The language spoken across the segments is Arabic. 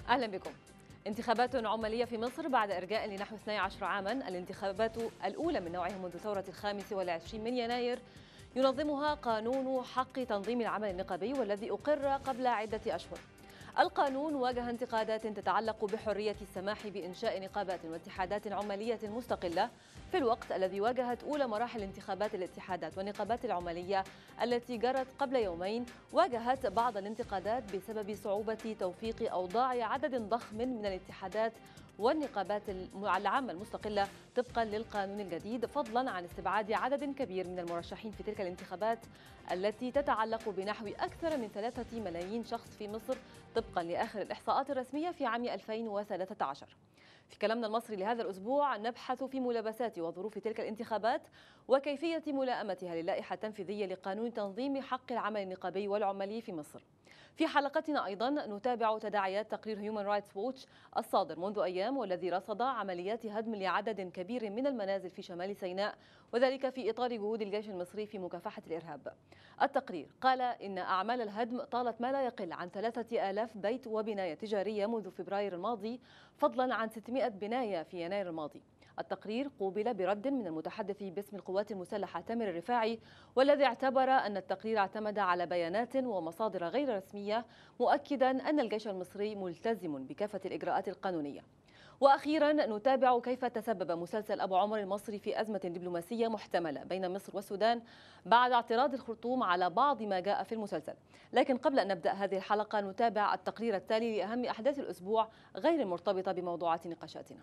أهلا بكم. انتخابات عمالية في مصر بعد إرجاء لنحو 12 عاما، الانتخابات الأولى من نوعها منذ ثورة 25 من يناير، ينظمها قانون حق تنظيم العمل النقابي والذي أقر قبل عدة أشهر. القانون واجه انتقادات تتعلق بحرية السماح بإنشاء نقابات واتحادات عمالية مستقلة في الوقت الذي واجهت أولى مراحل انتخابات الاتحادات والنقابات العمالية التي جرت قبل يومين. واجهت بعض الانتقادات بسبب صعوبة توفيق أوضاع عدد ضخم من الاتحادات والنقابات العامة المستقلة طبقا للقانون الجديد، فضلا عن استبعاد عدد كبير من المرشحين في تلك الانتخابات التي تتعلق بنحو أكثر من 3 ملايين شخص في مصر طبقا لآخر الإحصاءات الرسمية في عام 2013. في كلامنا المصري لهذا الأسبوع نبحث في ملابسات وظروف تلك الانتخابات وكيفية ملائمتها للائحة التنفيذية لقانون تنظيم حق العمل النقابي والعمالي في مصر. في حلقتنا أيضا نتابع تداعيات تقرير هيومن رايتس ووتش الصادر منذ أيام والذي رصد عمليات هدم لعدد كبير من المنازل في شمال سيناء، وذلك في إطار جهود الجيش المصري في مكافحة الإرهاب. التقرير قال إن أعمال الهدم طالت ما لا يقل عن 3000 بيت وبناية تجارية منذ فبراير الماضي، فضلا عن 600 بناية في يناير الماضي. التقرير قوبل برد من المتحدث باسم القوات المسلحة تامر الرفاعي، والذي اعتبر أن التقرير اعتمد على بيانات ومصادر غير رسمية، مؤكدا أن الجيش المصري ملتزم بكافة الإجراءات القانونية. وأخيرا نتابع كيف تسبب مسلسل أبو عمر المصري في أزمة دبلوماسية محتملة بين مصر والسودان بعد اعتراض الخرطوم على بعض ما جاء في المسلسل. لكن قبل أن نبدأ هذه الحلقة نتابع التقرير التالي لأهم أحداث الأسبوع غير المرتبطة بموضوعات نقاشاتنا.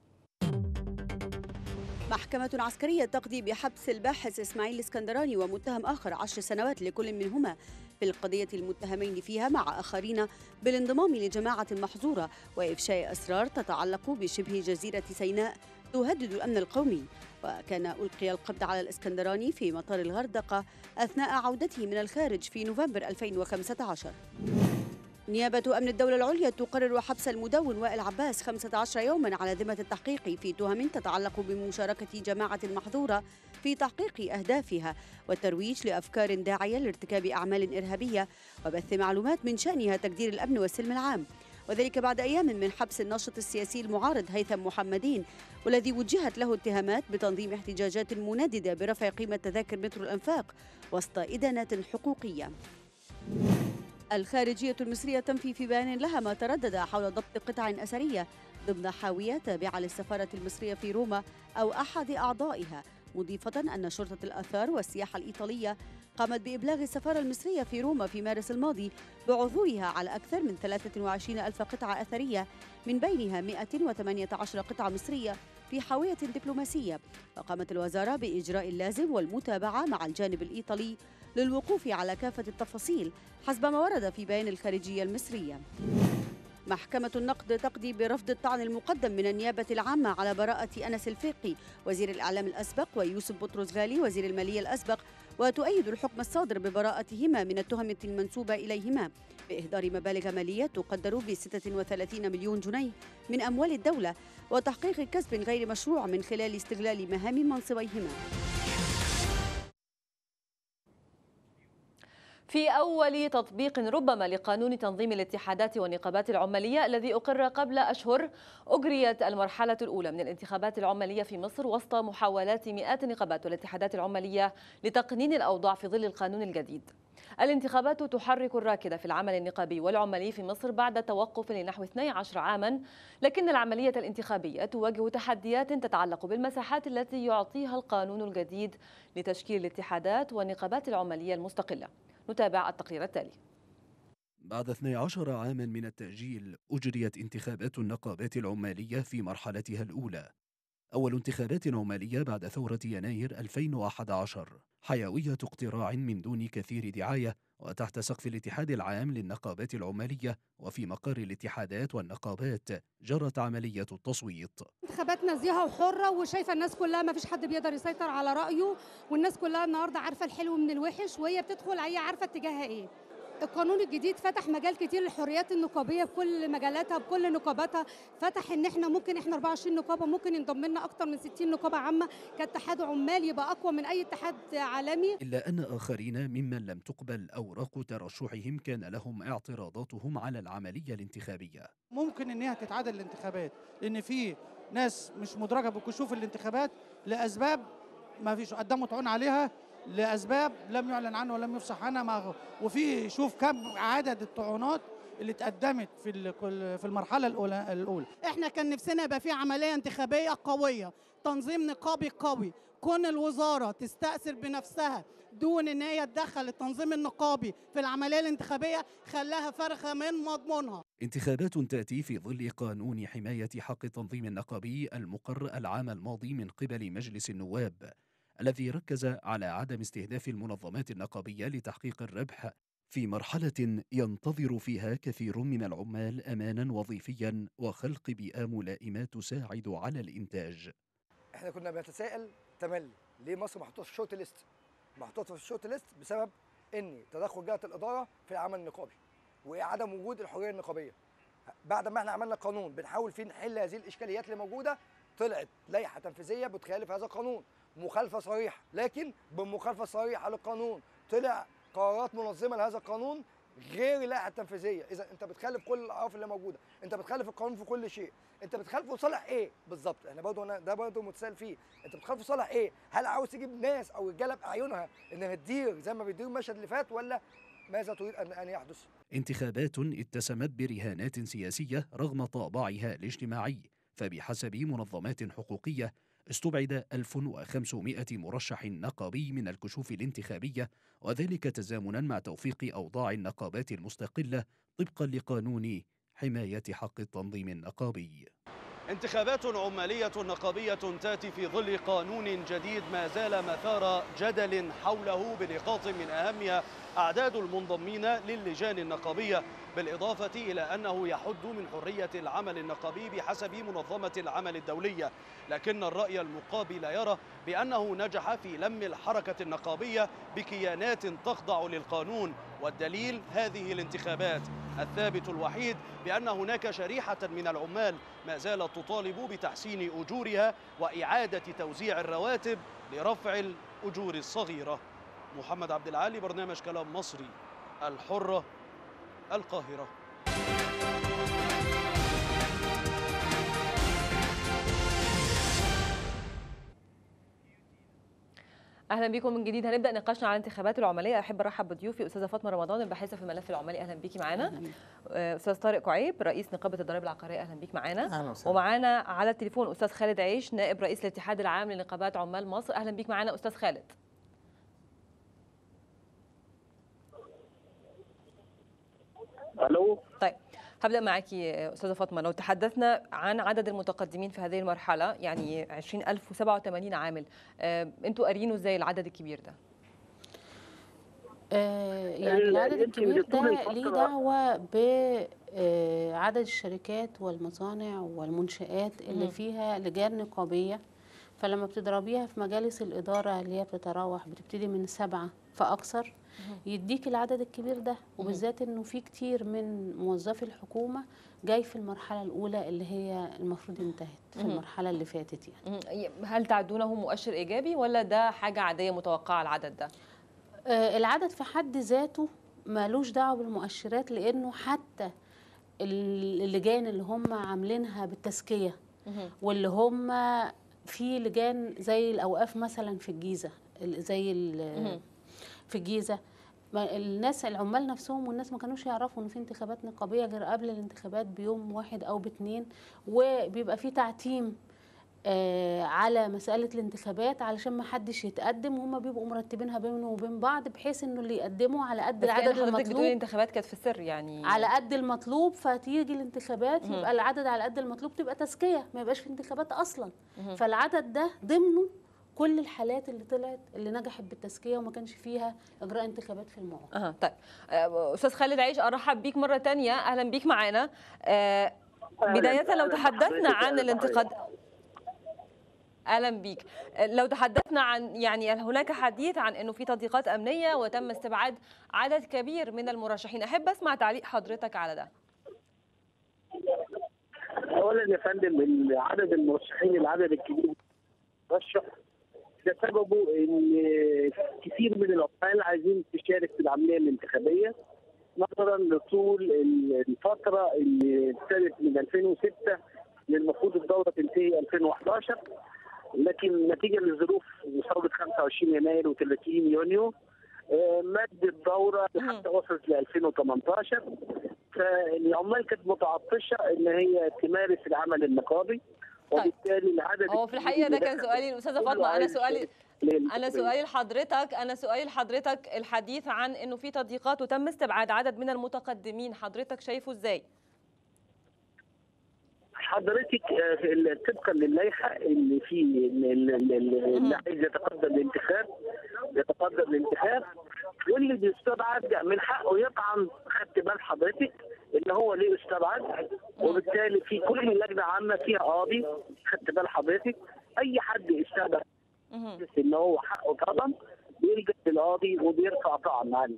محكمة عسكرية تقضي بحبس الباحث إسماعيل الإسكندراني ومتهم آخر 10 سنوات لكل منهما في القضية المتهمين فيها مع آخرين بالانضمام لجماعة محظورة وإفشاء أسرار تتعلق بشبه جزيرة سيناء تهدد الأمن القومي. وكان ألقي القبض على الإسكندراني في مطار الغردقة أثناء عودته من الخارج في نوفمبر 2015. نيابة أمن الدولة العليا تقرر حبس المدون وائل عباس 15 يوما على ذمة التحقيق في تهم تتعلق بمشاركة جماعة محظورة في تحقيق أهدافها والترويج لأفكار داعية لارتكاب أعمال إرهابية وبث معلومات من شأنها تجدير الأمن والسلم العام، وذلك بعد أيام من حبس الناشط السياسي المعارض هيثم محمدين، والذي وجهت له اتهامات بتنظيم احتجاجات منددة برفع قيمة تذاكر مترو الأنفاق وسط إدانات حقوقية. الخارجية المصرية تنفي في بيان لها ما تردد حول ضبط قطع أثرية ضمن حاوية تابعة للسفارة المصرية في روما أو أحد أعضائها، مضيفة أن شرطة الآثار والسياحة الإيطالية قامت بإبلاغ السفارة المصرية في روما في مارس الماضي بعثورها على أكثر من 23 ألف قطعة أثرية، من بينها 118 قطعة مصرية في حاوية دبلوماسية. وقامت الوزارة بإجراء اللازم والمتابعة مع الجانب الإيطالي للوقوف على كافة التفاصيل حسب ما ورد في بيان الخارجية المصرية. محكمة النقد تقضي برفض الطعن المقدم من النيابة العامة على براءة أنس الفقي وزير الإعلام الأسبق ويوسف بطرس غالي وزير المالية الأسبق، وتؤيد الحكم الصادر ببراءتهما من التهم المنسوبة إليهما بإهدار مبالغ مالية تقدر ب 36 مليون جنيه من أموال الدولة وتحقيق كسب غير مشروع من خلال استغلال مهام منصبيهما. في أول تطبيق ربما لقانون تنظيم الاتحادات والنقابات العمالية الذي أقر قبل أشهر، أجريت المرحلة الأولى من الانتخابات العمالية في مصر وسط محاولات مئات النقابات والاتحادات العمالية لتقنين الأوضاع في ظل القانون الجديد. الانتخابات تحرك الراكدة في العمل النقابي والعمالي في مصر بعد توقف لنحو 12 عاما، لكن العملية الانتخابية تواجه تحديات تتعلق بالمساحات التي يعطيها القانون الجديد لتشكيل الاتحادات والنقابات العمالية المستقلة. نتابع التقرير التالي. بعد 12 عاما من التأجيل أجريت انتخابات النقابات العمالية في مرحلتها الأولى، أول انتخابات عمالية بعد ثورة يناير 2011، حيوية اقتراع من دون كثير دعاية وتحت سقف الاتحاد العام للنقابات العمالية وفي مقر الاتحادات والنقابات جرت عملية التصويت. انتخابات نزيهة وحرة وشايفة الناس كلها ما فيش حد بيقدر يسيطر على رأيه، والناس كلها النهارده عارفة الحلو من الوحش وهي بتدخل هي عارفة اتجاهها ايه. القانون الجديد فتح مجال كتير للحريات النقابيه بكل مجالاتها بكل نقاباتها، فتح ان احنا ممكن 24 نقابه ممكن ينضم لنا اكتر من 60 نقابه عامه كاتحاد عمال يبقى اقوى من اي اتحاد عالمي. إلا أن آخرين ممن لم تقبل أوراق ترشحهم كان لهم اعتراضاتهم على العملية الانتخابية. ممكن ان هي تتعادل الانتخابات لان في ناس مش مدرجه بكشوف الانتخابات لاسباب ما فيش قدموا طعون عليها، لاسباب لم يعلن عنها ولم يفصح عنها، وفي شوف كم عدد الطعونات اللي اتقدمت في المرحله الاولى. احنا كان نفسنا يبقى في عمليه انتخابيه قويه، تنظيم نقابي قوي، كون الوزاره تستأثر بنفسها دون ان هي تدخل التنظيم النقابي في العمليه الانتخابيه خلاها فرخه من مضمونها. انتخابات تأتي في ظل قانون حماية حق التنظيم النقابي المقر العام الماضي من قبل مجلس النواب، الذي ركز على عدم استهداف المنظمات النقابية لتحقيق الربح في مرحلة ينتظر فيها كثير من العمال أمانا وظيفيا وخلق بيئة ملائمة تساعد على الإنتاج. احنا كنا بنتساءل تملي ليه مصر محطوطه في الشورت ليست؟ محطوطه في الشورت ليست بسبب ان تدخل جهه الاداره في العمل النقابي وعدم وجود الحريه النقابيه. بعد ما احنا عملنا قانون بنحاول فيه نحل هذه الاشكاليات اللي موجوده، طلعت لائحه تنفيذيه بتخالف هذا القانون، مخالفه صريحه، لكن بالمخالفه الصريحه للقانون طلع قرارات منظمه لهذا القانون غير اللائحه التنفيذيه. اذا انت بتخالف كل الاعراف اللي موجوده، انت بتخالف القانون في كل شيء، انت بتخالفه لصالح ايه بالظبط؟ احنا برضه ده برضه متسائل فيه، انت بتخالفه لصالح ايه؟ هل عاوز تجيب ناس او رجاله باعينها انها تدير زي ما بيديروا المشهد اللي فات، ولا ماذا تريد ان يحدث؟ انتخابات اتسمت برهانات سياسية رغم طابعها الاجتماعي، فبحسب منظمات حقوقية استبعد 1500 مرشح نقابي من الكشوف الانتخابية، وذلك تزامنا مع توفيق أوضاع النقابات المستقلة طبقا لقانون حماية حق التنظيم النقابي. انتخابات عمالية نقابية تأتي في ظل قانون جديد ما زال مثار جدل حوله، بنقاط من أهمها أعداد المنضمين للجان النقابية، بالإضافة إلى أنه يحد من حرية العمل النقابي بحسب منظمة العمل الدولية. لكن الرأي المقابل يرى بأنه نجح في لم الحركة النقابية بكيانات تخضع للقانون، والدليل هذه الانتخابات. الثابت الوحيد بأن هناك شريحة من العمال ما زالت تطالب بتحسين أجورها وإعادة توزيع الرواتب لرفع الأجور الصغيرة. محمد عبد العالي، برنامج كلام مصري، الحرة، القاهرة. اهلا بكم من جديد. هنبدا نقاشنا على الانتخابات العماليه. احب ارحب بضيوفي استاذه فاطمه رمضان الباحثه في الملف العمالي، اهلا بيكي معانا. استاذ طارق كعيب رئيس نقابه الضرائب العقاريه، اهلا بيك معانا. ومعانا على التليفون استاذ خالد عيش نائب رئيس الاتحاد العام لنقابات عمال مصر، اهلا بيك معانا استاذ خالد. الو. طيب هبدأ معك أستاذة فاطمة. لو تحدثنا عن عدد المتقدمين في هذه المرحلة، يعني 20,087 عامل، أنتوا قارينه إزاي العدد الكبير ده؟ يعني العدد الكبير ده ليه دعوة بعدد الشركات والمصانع والمنشآت اللي فيها لجان نقابية، فلما بتضربيها في مجالس الإدارة اللي هي بتتراوح بتبتدي من 7 فأكثر يديك العدد الكبير ده، وبالذات انه في كتير من موظفي الحكومه جاي في المرحله الاولى اللي هي المفروض انتهت في المرحله اللي فاتت. يعني هل تعدونه مؤشر ايجابي ولا ده حاجه عاديه متوقعه العدد ده؟ العدد في حد ذاته مالوش دعوه بالمؤشرات، لانه حتى اللجان اللي هم عاملينها بالتزكيه واللي هم في لجان زي الاوقاف مثلا في الجيزه، زي في الجيزه، الناس العمال نفسهم والناس ما كانوش يعرفوا ان في انتخابات نقابيه غير قبل الانتخابات بيوم 1 أو ب2، وبيبقى في تعتيم على مساله الانتخابات علشان ما حدش يتقدم، وهم بيبقوا مرتبينها بينهم وبين بعض بحيث انه اللي يقدموا على قد العدد المطلوب. بتقولي الانتخابات كانت في السر يعني على قد المطلوب، فتيجي الانتخابات يبقى العدد على قد المطلوب، تبقى تزكيه ما يبقاش في انتخابات اصلا. فالعدد ده ضمنه كل الحالات اللي طلعت اللي نجحت بالتزكيه وما كانش فيها اجراء انتخابات في الموقع. طيب استاذ خالد عيش ارحب بيك مره ثانيه، اهلا بيك معانا. بدايه لو تحدثنا عن الانتقاد اهلا بيك. لو تحدثنا عن يعني هناك حديث عن انه في تضييقات امنيه وتم استبعاد عدد كبير من المرشحين، احب اسمع تعليق حضرتك على ده. اولا يا فندم، عدد المرشحين العدد الكبير مرشح ده سببه ان كثير من العمال عايزين تشارك في العمليه الانتخابيه نظرا لطول الفتره اللي ابتدت من 2006 المفروض الدوره تنتهي 2011، لكن نتيجه لظروف ثوره 25 يناير و30 يونيو مد الدوره حتى وصلت ل 2018. فالعمال كانت متعطشه ان هي تمارس العمل النقابي، وبالتالي العدد هو في الحقيقه ده كان سؤالي الاستاذه فاطمه. انا سؤالي لحضرتك الحديث عن انه في تضييقات وتم استبعاد عدد من المتقدمين، حضرتك شايفه ازاي؟ حضرتك طبقا للائحه اللي في اللي عايز يتقدم الانتخاب واللي بيستبعد من حقه يطعن. خدت بال حضرتك ان هو ليه استبعد؟ وبالتالي في كل لجنه عامه فيها قاضي. خدت بال حضرتك اي حد استبعد ان هو حقه طبعا بيلجأ للقاضي وبيرفع طعن عنه.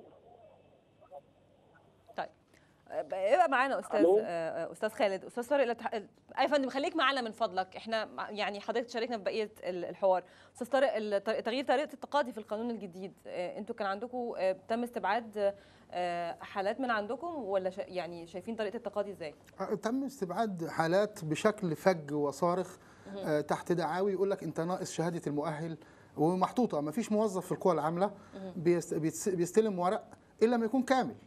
يبقى معانا استاذ خالد. استاذ طارق، اي فندم خليك معانا من فضلك، احنا يعني حضرتك تشاركنا في بقيه الحوار. استاذ طارق، تغيير طريقه التقاضي في القانون الجديد، انتوا كان عندكم تم استبعاد حالات من عندكم ولا يعني شايفين طريقه التقاضي ازاي؟ تم استبعاد حالات بشكل فج وصارخ تحت دعاوي يقول لك انت ناقص شهاده المؤهل، ومحطوطه ما فيش موظف في القوى العامله بيستلم ورق الا ما يكون كامل.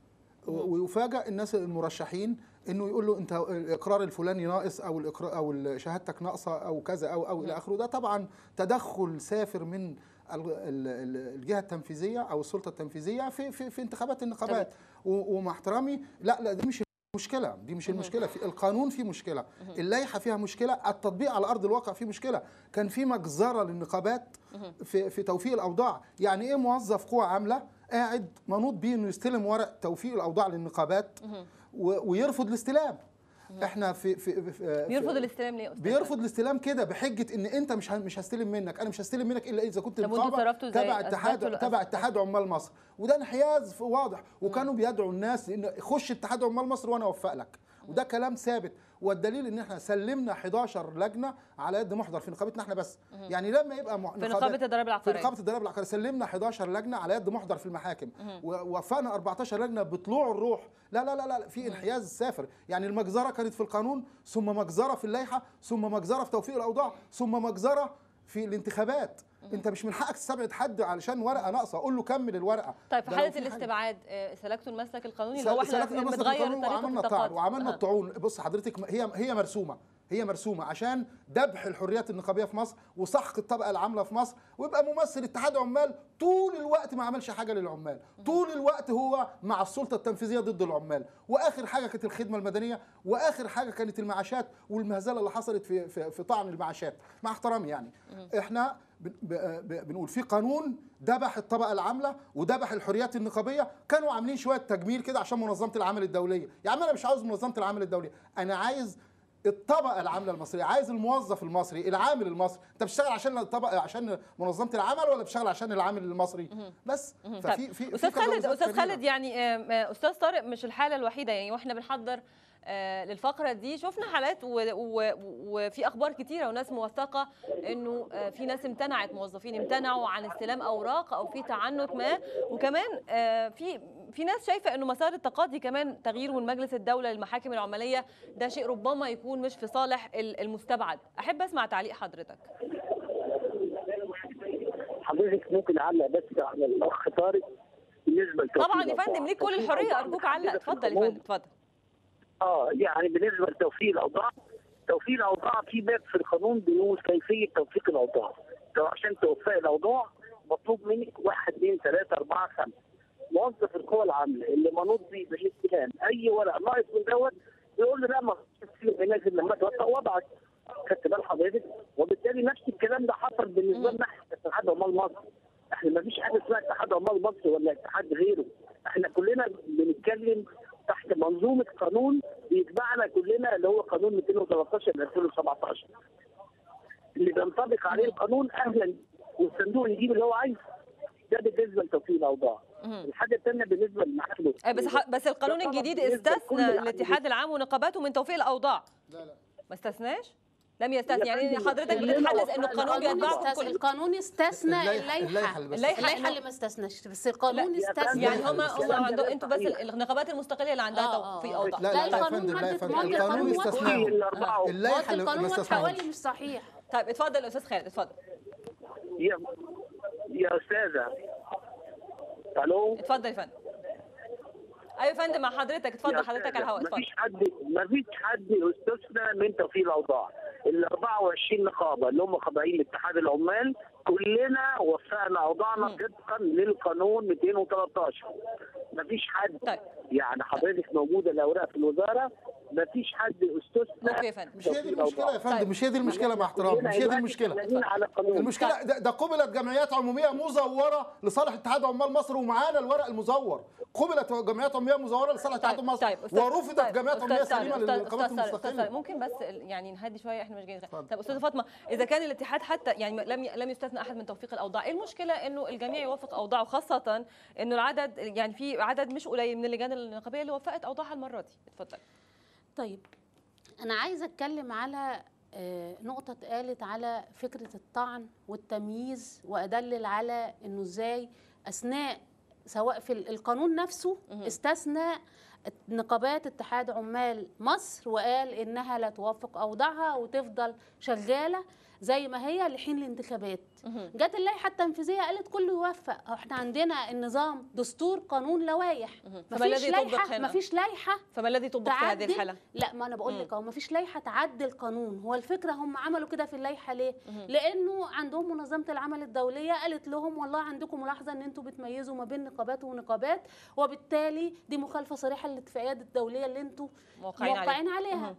ويفاجئ الناس المرشحين انه يقول له انت الاقرار الفلاني ناقص او شهادتك ناقصه او كذا او الى اخره. ده طبعا تدخل سافر من الجهه التنفيذيه او السلطه التنفيذيه في انتخابات النقابات. ومع احترامي لا دي مش المشكله، دي مش المشكله. في القانون في مشكله، اللائحه فيها مشكله، التطبيق على ارض الواقع فيه مشكله. كان في مجزره للنقابات في توفيق الاوضاع. يعني ايه موظف قوى عامله قاعد منوط بيه انه يستلم ورق توفيق الاوضاع للنقابات ويرفض الاستلام؟ احنا بيرفض الاستلام ليه؟ بيرفض الاستلام كده بحجه ان انت مش هستلم منك، انا مش هستلم منك الا اذا كنت نقابه تبع اتحاد عمال مصر. وده انحياز واضح. وكانوا بيدعوا الناس ان خش اتحاد عمال مصر وانا اوفق لك، وده كلام ثابت. والدليل ان احنا سلمنا 11 لجنه على يد محضر في نقابتنا احنا بس. يعني لما يبقى في نقابه الضرائب العقاريه، في نقابه الضرائب العقاريه سلمنا 11 لجنه على يد محضر في المحاكم، ووفقنا 14 لجنه بطلوع الروح. لا لا لا لا، في انحياز سافر. يعني المجزره كانت في القانون، ثم مجزره في اللائحه، ثم مجزره في توفيق الاوضاع، ثم مجزره في الانتخابات. انت مش من حقك تستبعد حد علشان ورقه ناقصه، قول له كمل الورقه. طيب في حاله الاستبعاد سلكتوا المسلك القانوني اللي هو احنا متغير طريقه التقاضي وعملنا الطعون. بص حضرتك، هي مرسومه عشان دبح الحريات النقابيه في مصر وسحق الطبقه العامله في مصر، ويبقى ممثل اتحاد عمال طول الوقت ما عملش حاجه للعمال، طول الوقت هو مع السلطه التنفيذيه ضد العمال. واخر حاجه كانت الخدمه المدنيه، واخر حاجه كانت المعاشات والمهزله اللي حصلت في طعن المعاشات. مع احترامي يعني احنا بنقول في قانون دبح الطبقه العامله ودبح الحريات النقابيه. كانوا عاملين شويه تجميل كده عشان منظمه العمل الدوليه. يا عم انا مش عاوز منظمه العمل الدوليه، انا عايز الطبقه العامله المصريه، عايز الموظف المصري، العامل المصري. انت بتشتغل عشان الطبقه، عشان منظمه العمل، ولا بتشتغل عشان العامل المصري بس؟ ففي استاذ خالد يعني استاذ طارق مش الحاله الوحيده. يعني واحنا بنحضر للفقره دي شفنا حالات وفي اخبار كتيره وناس موثقه انه في ناس موظفين امتنعوا عن استلام اوراق او في تعنت ما. وكمان في ناس شايفه انه مسار التقاضي كمان تغيير من مجلس الدوله للمحاكم العماليه ده شيء ربما يكون مش في صالح المستبعد. احب اسمع تعليق حضرتك. حضرتك ممكن اعلق بس على الاخ طارق بالنسبه طبعا يا فندم ليك كل الحريه، ارجوك علق. اتفضل يا فندم اتفضل. يعني بالنسبه لتوفيق الاوضاع في باب في القانون بيقول كيفيه توفيق الاوضاع. عشان توفق الاوضاع مطلوب منك 1 2 3 4 5. موظف القوى العامله اللي منوط به بالاستلام اي ورق ناقص من دوت يقول له لا ما لازم لما توفق وضعك. خدت بال حضرتك؟ وبالتالي نفس الكلام ده حصل بالنسبه لنا احنا اتحاد عمال مصر. احنا ما فيش حاجه اسمها اتحاد عمال مصر ولا اتحاد غيره. احنا كلنا بنتكلم تحت منظومه قانون بيتبعنا كلنا اللي هو قانون 213 ل 2017. اللي بينطبق عليه القانون اهلا، والصندوق يجيب اللي هو عايزه. ده بالنسبه لتوفير الاوضاع. الحاجه الثانيه بالنسبه للمحاكم، بس القانون الجديد استثنى الاتحاد العام ونقاباته من توفيق الاوضاع. لا ما استثناش؟ لم يستثني. يعني حضرتك بتتحدث انه القانون بيتبعكم كل. القانون استثنى اللائحه اللي ما استثناش، بس القانون استثنى. يعني هم عندهم انتوا بس النقابات المستقله اللي عندها توفيق اوضاع. لا القانون القانون استثنى اللائحه القانون حوالي مش صحيح. طيب اتفضل استاذ خالد، اتفضل. يا استاذه. الو، اتفضل يا فندم. ايوه يا فندم مع حضرتك، اتفضل حضرتك على الهواء، اتفضل. مفيش حد استثنى من توفير الاوضاع. ال 24 نقابه اللي هم خاضعين لاتحاد العمال كلنا وفقنا اوضاعنا طبقا للقانون 213. مفيش حد. طيب. يعني حضرتك موجوده الاوراق في الوزاره، مفيش حد استثنى. اوكي يا فندم. مش هي دي المشكله يا فندم، مش هي دي المشكله مع احترامي، مش هي دي المشكله. المشكله ده قبلت جمعيات عموميه مزوره لصالح اتحاد عمال مصر، ومعانا الورق المزور. قبلت جمعيات عموميه مزوره لصالح اتحاد عمال مصر، ورفضت جمعيات عموميه سليمه للنقابات المستقله. ممكن بس يعني نهدي شويه، احنا مش جايين. طب استاذه فاطمه، اذا كان الاتحاد حتى يعني لم يستثنى احد من توفيق الاوضاع، ايه المشكله انه الجميع يوافق اوضاعه، خاصه انه العدد يعني في عدد مش قليل من اللجان النقابيه اللي وفقت اوضاعها المره دي؟ اتفضل. طيب أنا عايزة أتكلم على نقطة اتقالت على فكرة الطعن والتمييز، وأدلل على إنه إزاي أثناء سواء في القانون نفسه استثنى نقابات اتحاد عمال مصر وقال إنها لا توافق أوضاعها وتفضل شغالة زي ما هي لحين الانتخابات. جت اللائحه التنفيذيه قالت كله يوفق. احنا عندنا النظام دستور قانون لوائح، مفيش لائحه، مفيش لائحه. فما الذي طبق في هذه الحاله؟ لا ما انا بقول لك اهو مفيش لائحه تعدل قانون. هو الفكره هم عملوا كده في اللائحه ليه؟ لانه عندهم منظمه العمل الدوليه قالت لهم والله عندكم ملاحظه ان انتم بتميزوا ما بين نقابات ونقابات، وبالتالي دي مخالفه صريحه للاتفاقيات الدوليه اللي انتم موقعين عليها.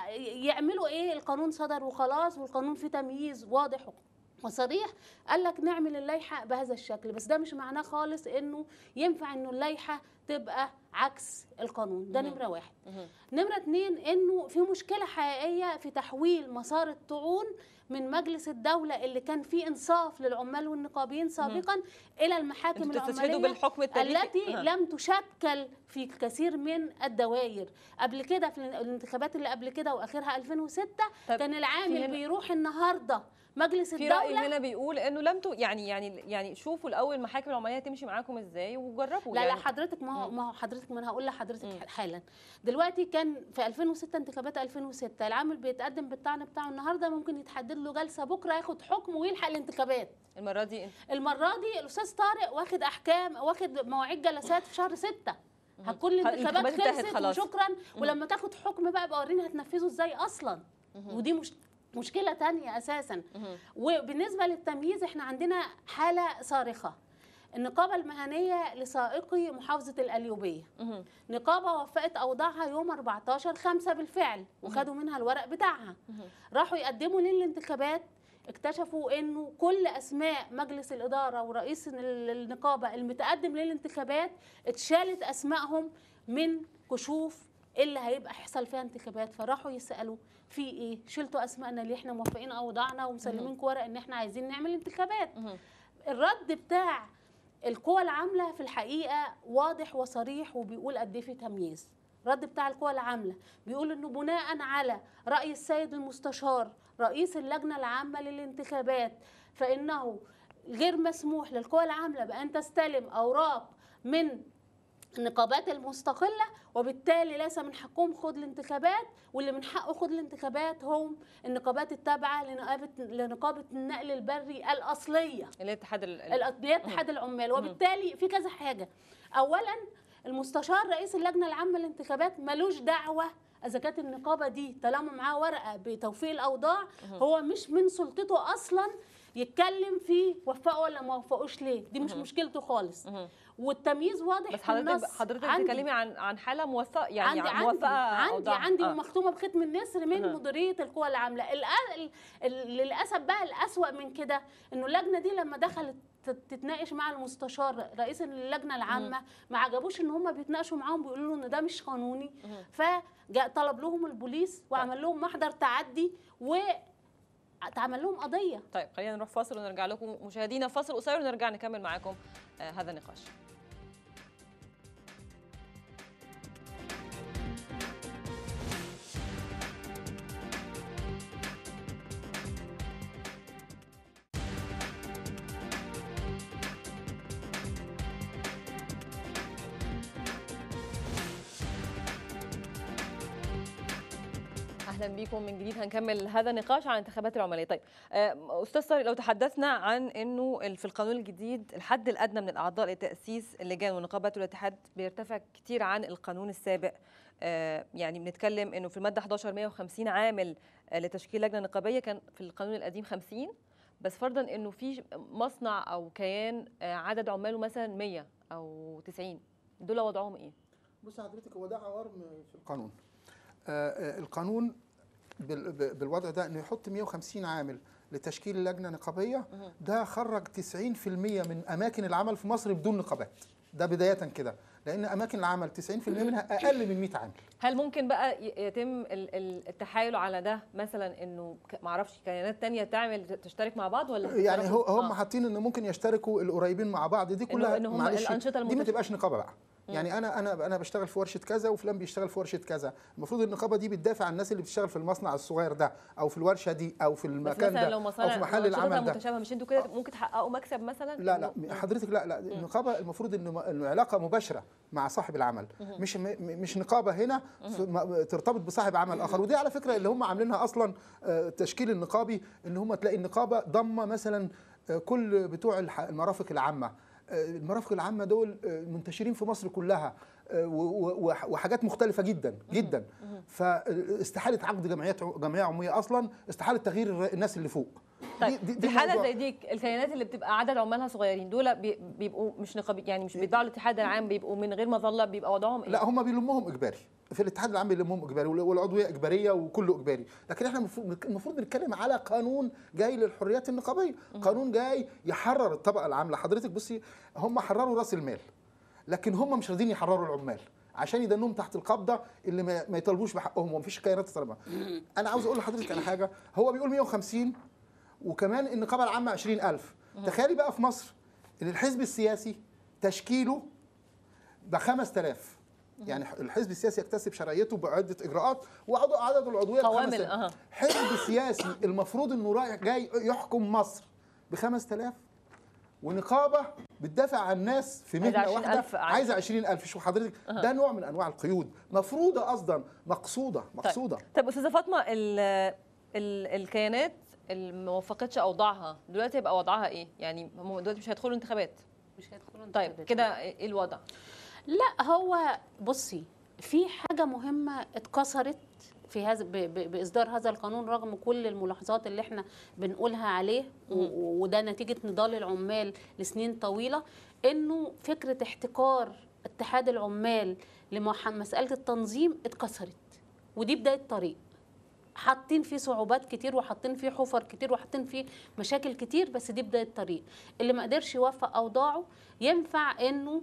فيعملوا ايه؟ القانون صدر وخلاص، والقانون فيه تمييز واضح وصريح، قال لك نعمل اللائحه بهذا الشكل. بس ده مش معناه خالص انه ينفع انه اللائحه تبقى عكس القانون. ده نمره واحد. نمره اتنين، انه في مشكله حقيقيه في تحويل مسار الطعون من مجلس الدوله اللي كان فيه انصاف للعمال والنقابيين سابقا الى المحاكم العماليه التي لم تشكل في كثير من الدوائر. قبل كده في الانتخابات اللي قبل كده واخرها 2006 كان العامل بيروح النهارده مجلس الدوله. في رأي هنا بيقول انه لم يعني شوفوا الاول المحاكم العماليه تمشي معاكم ازاي وجربوا. لا يعني. لا حضرتك ما هو حضرتك، ما انا هقول لحضرتك حالا. دلوقتي كان في 2006 انتخابات 2006 العامل بيتقدم بالطعن بتاعه النهارده، ممكن يتحدد له جلسه بكره ياخد حكم ويلحق الانتخابات. المره دي الاستاذ طارق واخد احكام، واخد مواعيد جلسات في شهر 6. هتكون الانتخابات خلصت وشكرا. ولما تاخد حكم بقى وريني هتنفذه ازاي اصلا. ودي مشكلة تانية أساساً. وبالنسبة للتمييز احنا عندنا حالة صارخة. النقابة المهنية لسائقي محافظة القليوبية، نقابة وفقت أوضاعها يوم 14/5 بالفعل، وخدوا منها الورق بتاعها. راحوا يقدموا للانتخابات، اكتشفوا انه كل اسماء مجلس الاداره ورئيس النقابه المتقدم للانتخابات اتشالت اسمائهم من كشوف اللي هيبقى يحصل فيها انتخابات. فراحوا يسالوا في ايه؟ شلتوا اسمائنا ليه؟ احنا موافقين اوضاعنا ومسلمينكم ورق ان احنا عايزين نعمل انتخابات. الرد بتاع القوى العامله في الحقيقه واضح وصريح وبيقول قد ايه في تمييز. الرد بتاع القوى العامله بيقول انه بناء على راي السيد المستشار رئيس اللجنه العامه للانتخابات فانه غير مسموح للقوى العامله بان تستلم اوراق من النقابات المستقله، وبالتالي ليس من حقهم خوض الانتخابات، واللي من حقه خوض الانتخابات هم النقابات التابعه لنقابه النقل البري الاصليه اللي هي اتحاد العمال. وبالتالي في كذا حاجه. اولا المستشار رئيس اللجنه العامه للانتخابات ملوش دعوه اذا كانت النقابه دي طالما معاه ورقه بتوفيق الاوضاع، هو مش من سلطته اصلا يتكلم في وفقوا ولا ما وفقوش ليه. دي مش مشكلته خالص. والتمييز واضح. بس حضرتك بتتكلمي عن حاله موثقه، يعني موثقه عندي ومختومه بختم النسر من مديريه القوى العامله. للاسف بقى الاسوأ من كده انه اللجنه دي لما دخلت تتناقش مع المستشار رئيس اللجنه العامه ما عجبوش ان هم بيتناقشوا معاهم، بيقولوا له ان ده مش قانوني. فجاء طلب لهم البوليس وعمل لهم محضر تعدي، و اتعمل لهم قضيه. طيب خلينا نروح فاصل ونرجع لكم مشاهدينا، فاصل قصير ونرجع نكمل معاكم هذا النقاش. اهلا بكم من جديد. هنكمل هذا النقاش عن الانتخابات العماليه. طيب استاذ طارق، لو تحدثنا عن انه في القانون الجديد الحد الادنى من الاعضاء لتاسيس اللجان والنقابات والاتحاد بيرتفع كتير عن القانون السابق، يعني بنتكلم انه في الماده 11 150 عامل لتشكيل لجنه نقابيه، كان في القانون القديم 50، بس فرضا انه في مصنع او كيان عدد عماله مثلا 100 او 90، دول وضعهم ايه؟ بص حضرتك، هو ده عوار في القانون. القانون بالوضع ده انه يحط 150 عامل لتشكيل لجنه نقابيه، ده خرج 90% من اماكن العمل في مصر بدون نقابات. ده بدايه كده، لان اماكن العمل 90% منها اقل من 100 عامل. هل ممكن بقى يتم التحايل على ده مثلا، انه ما اعرفش كيانات ثانيه تشترك مع بعض، ولا يعني هم حاطين ان ممكن يشتركوا القريبين مع بعض، دي كلها إنه هم الانشطه دي ما تبقاش نقابه بقى. يعني انا بشتغل في ورشه كذا وفلان بيشتغل في ورشه كذا، المفروض النقابه دي بتدافع عن الناس اللي بتشتغل في المصنع الصغير ده او في الورشه دي او في المكان ده لو او في محل العمل ده. متشابهه، مش انتوا كده ممكن تحققوا مكسب مثلا؟ لا حضرتك، لا النقابه المفروض ان علاقه مباشره مع صاحب العمل، مش نقابه هنا ترتبط بصاحب عمل اخر. ودي على فكره اللي هم عاملينها اصلا تشكيل النقابي، ان هم تلاقي النقابه ضمه مثلا كل بتوع المرافق العامه. المرافق العامه دول منتشرين في مصر كلها وحاجات مختلفه جدا جدا، فاستحاله عقد جمعيه عموميه اصلا، استحاله تغيير الناس اللي فوق. طيب دي حاله زي دي، الكيانات اللي بتبقى عدد عمالها صغيرين دول بيبقوا مش نقابي، يعني مش بيتباعوا الاتحاد العام، بيبقوا من غير مظله، بيبقى وضعهم ايه؟ لا هم بيلموهم اجباري، في الاتحاد العام بيلموهم اجباري، والعضويه اجباريه وكله اجباري. لكن احنا المفروض نتكلم على قانون جاي للحريات النقابيه، قانون جاي يحرر الطبقه العامله. حضرتك بصي، هم حرروا راس المال، لكن هم مش راضيين يحرروا العمال عشان يدنهم تحت القبضه اللي ما يطالبوش بحقهم، ومفيش كيانات تطالبها. انا عاوز اقول لحضرتك على حاجه، هو بيقول 150، وكمان النقابه العامه 20,000. تخيلي بقى في مصر ان الحزب السياسي تشكيله ب 5000، يعني الحزب السياسي يكتسب شرعيته بعده اجراءات وعدد العضويه قوامل. حزب سياسي المفروض انه رايح جاي يحكم مصر ب 5000، ونقابه بتدافع عن الناس في مهنه واحده عايزه 20,000. شوف حضرتك، ده نوع من انواع القيود مفروضه اصلا، مقصوده. طيب استاذه فاطمه، الكيانات اللي ما وفقتش اوضاعها دلوقتي هيبقى وضعها ايه؟ يعني هم دلوقتي مش هيدخلوا انتخابات. طيب كده ايه الوضع؟ لا هو بصي، في حاجه مهمه اتكسرت في هذا باصدار هذا القانون، رغم كل الملاحظات اللي احنا بنقولها عليه، وده نتيجه نضال العمال لسنين طويله، انه فكره احتكار اتحاد العمال لمساله التنظيم اتكسرت، ودي بدايه طريق. حاطين فيه صعوبات كتير، وحاطين فيه حفر كتير، وحاطين فيه مشاكل كتير، بس دي بدايه طريق. اللي ما قدرش يوفق اوضاعه ينفع انه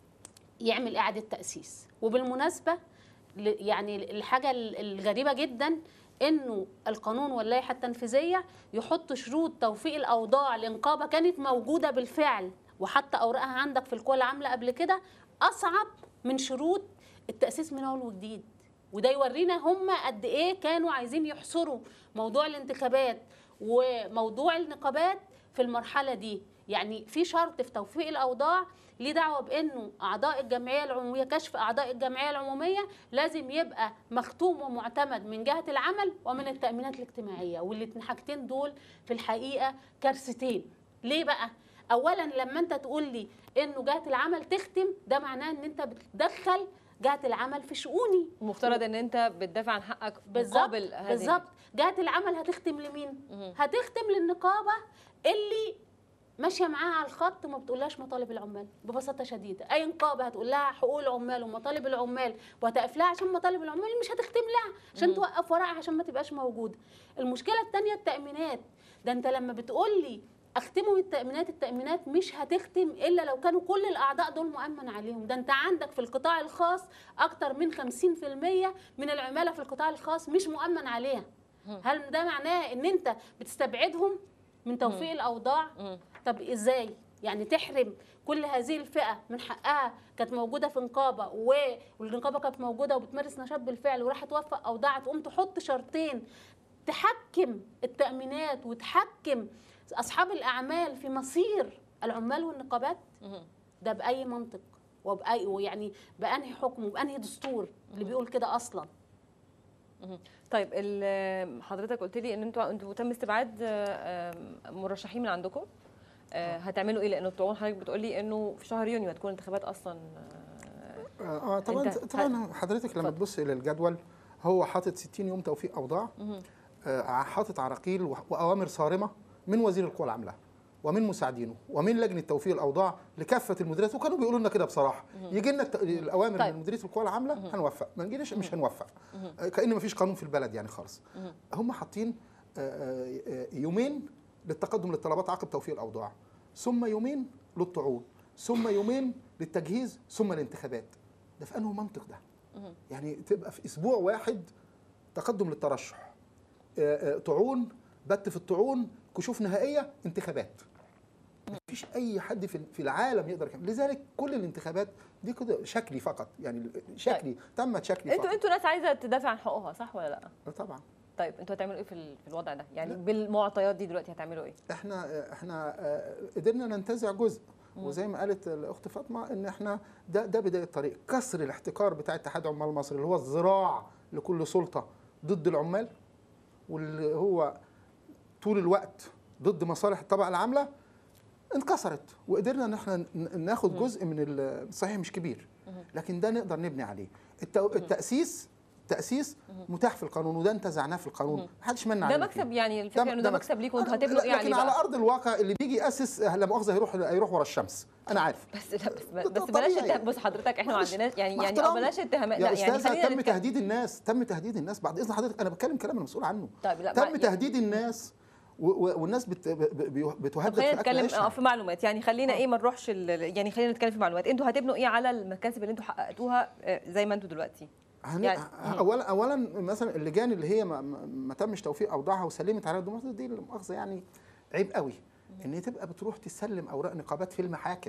يعمل اعاده تاسيس. وبالمناسبه يعني الحاجه الغريبه جدا انه القانون واللائحه التنفيذيه يحط شروط توفيق الاوضاع لنقابه كانت موجوده بالفعل وحتى اوراقها عندك في القوى العامله قبل كده، اصعب من شروط التاسيس من اول وجديد. وده يورينا هم قد ايه كانوا عايزين يحصروا موضوع الانتخابات وموضوع النقابات في المرحله دي. يعني في شرط في توفيق الاوضاع ليه دعوه بانه اعضاء الجمعيه العموميه، كشف اعضاء الجمعيه العموميه لازم يبقى مختوم ومعتمد من جهه العمل ومن التامينات الاجتماعيه، والحاجتين دول في الحقيقه كارثتين. ليه بقى؟ اولا لما انت تقول لي انه جهه العمل تختم، ده معناه ان انت بتدخل جهه العمل في شؤوني، المفترض ان انت بتدافع عن حقك مقابل هذه. بالظبط. جهه العمل هتختم لمين؟ هتختم للنقابه اللي ماشيه معاها على الخط وما بتقولهاش مطالب العمال ببساطه شديده. اي نقابه هتقول لها حقوق العمال ومطالب العمال وهتقف لها عشان مطالب العمال، مش هتختم لها عشان توقف ورقها عشان ما تبقاش موجوده. المشكله الثانيه التامينات. ده انت لما بتقول لي اختموا التامينات مش هتختم الا لو كانوا كل الاعضاء دول مؤمن عليهم. ده انت عندك في القطاع الخاص اكتر من 50% من العماله في القطاع الخاص مش مؤمن عليها. هل ده معناه ان انت بتستبعدهم من توفيق الاوضاع؟ طب ازاي يعني تحرم كل هذه الفئه من حقها؟ كانت موجوده في نقابه والنقابه كانت موجوده وبتمارس نشاط بالفعل وراح توفق اوضاع، تقوم تحط شرطين تحكم التامينات وتحكم اصحاب الاعمال في مصير العمال والنقابات؟ ده باي منطق ويعني بانهي حكم وبانهي دستور اللي بيقول كده اصلا؟ طيب حضرتك قلت لي ان انتوا تم استبعاد مرشحين من عندكم، هتعملوا ايه؟ لانه الطعون حضرتك بتقول لي انه في شهر يونيو هتكون انتخابات اصلا. طبعا حضرتك لما تبص الى الجدول هو حاطط 60 يوم توفيق اوضاع، حاطط عراقيل واوامر صارمه من وزير القوى العامله ومن مساعدينه ومن لجنه توفيق الاوضاع لكافه المديريات، وكانوا بيقولوا لنا كده بصراحه يجي لنا الاوامر من مديريه القوى العامله هنوفق، ما نجيش مش هنوفق، كأن ما فيش قانون في البلد يعني خالص. هم حاطين يومين للتقدم للطلبات عقب توفيق الاوضاع، ثم يومين للطعون، ثم يومين للتجهيز، ثم الانتخابات. ده في انه منطق ده؟ يعني تبقى في اسبوع واحد تقدم للترشح، طعون، بت في الطعون، كشوف نهائيه، انتخابات. مفيش اي حد في العالم يقدر يكمل. لذلك كل الانتخابات دي كده شكلي فقط، يعني شكلي تمت شكلي فقط. انتوا ناس عايزه تدافع عن حقوقها صح ولا لا؟ طبعا. طيب انتوا هتعملوا ايه في الوضع ده؟ يعني لا. بالمعطيات دي دلوقتي هتعملوا ايه؟ احنا قدرنا ننتزع جزء، وزي ما قالت الاخت فاطمه ان احنا ده بدايه الطريق، كسر الاحتكار بتاع اتحاد عمال مصر اللي هو الذراع لكل سلطه ضد العمال، واللي هو طول الوقت ضد مصالح الطبقه العامله، انكسرت وقدرنا ان احنا ناخد جزء من صحيح مش كبير، لكن ده نقدر نبني عليه. التأسيس متاح في القانون، وده انتزعناه في القانون، ما حدش منع عليه. ده مكسب، يعني الفكره انه ده مكسب ليكم، انتوا هتبنوا ايه عليه؟ لكن على ارض الواقع اللي بيجي ياسس لا مؤاخذه هيروح ورا الشمس، انا عارف. بس بلاش بص حضرتك، احنا ما عندناش يعني بلاش اتهامات. لا يعني تم تهديد الناس، بعد اذن حضرتك انا بتكلم كلام انا مسؤول عنه. طيب لا تم تهديد الناس والناس بتهدد. خلينا نتكلم في معلومات، يعني خلينا ايه ما نروحش يعني خلينا نتكلم في معلومات. انتوا هتبنوا ايه على المكاسب اللي انتوا حققتوها زي ما انتوا دلوقتي؟ يعني اولا مثلا اللجان اللي هي ما تمش توفيق اوضاعها وسلمت على الديمقراطيه دي، المؤاخذه يعني عيب قوي ان هي تبقى بتروح تسلم اوراق نقابات في المحاكم،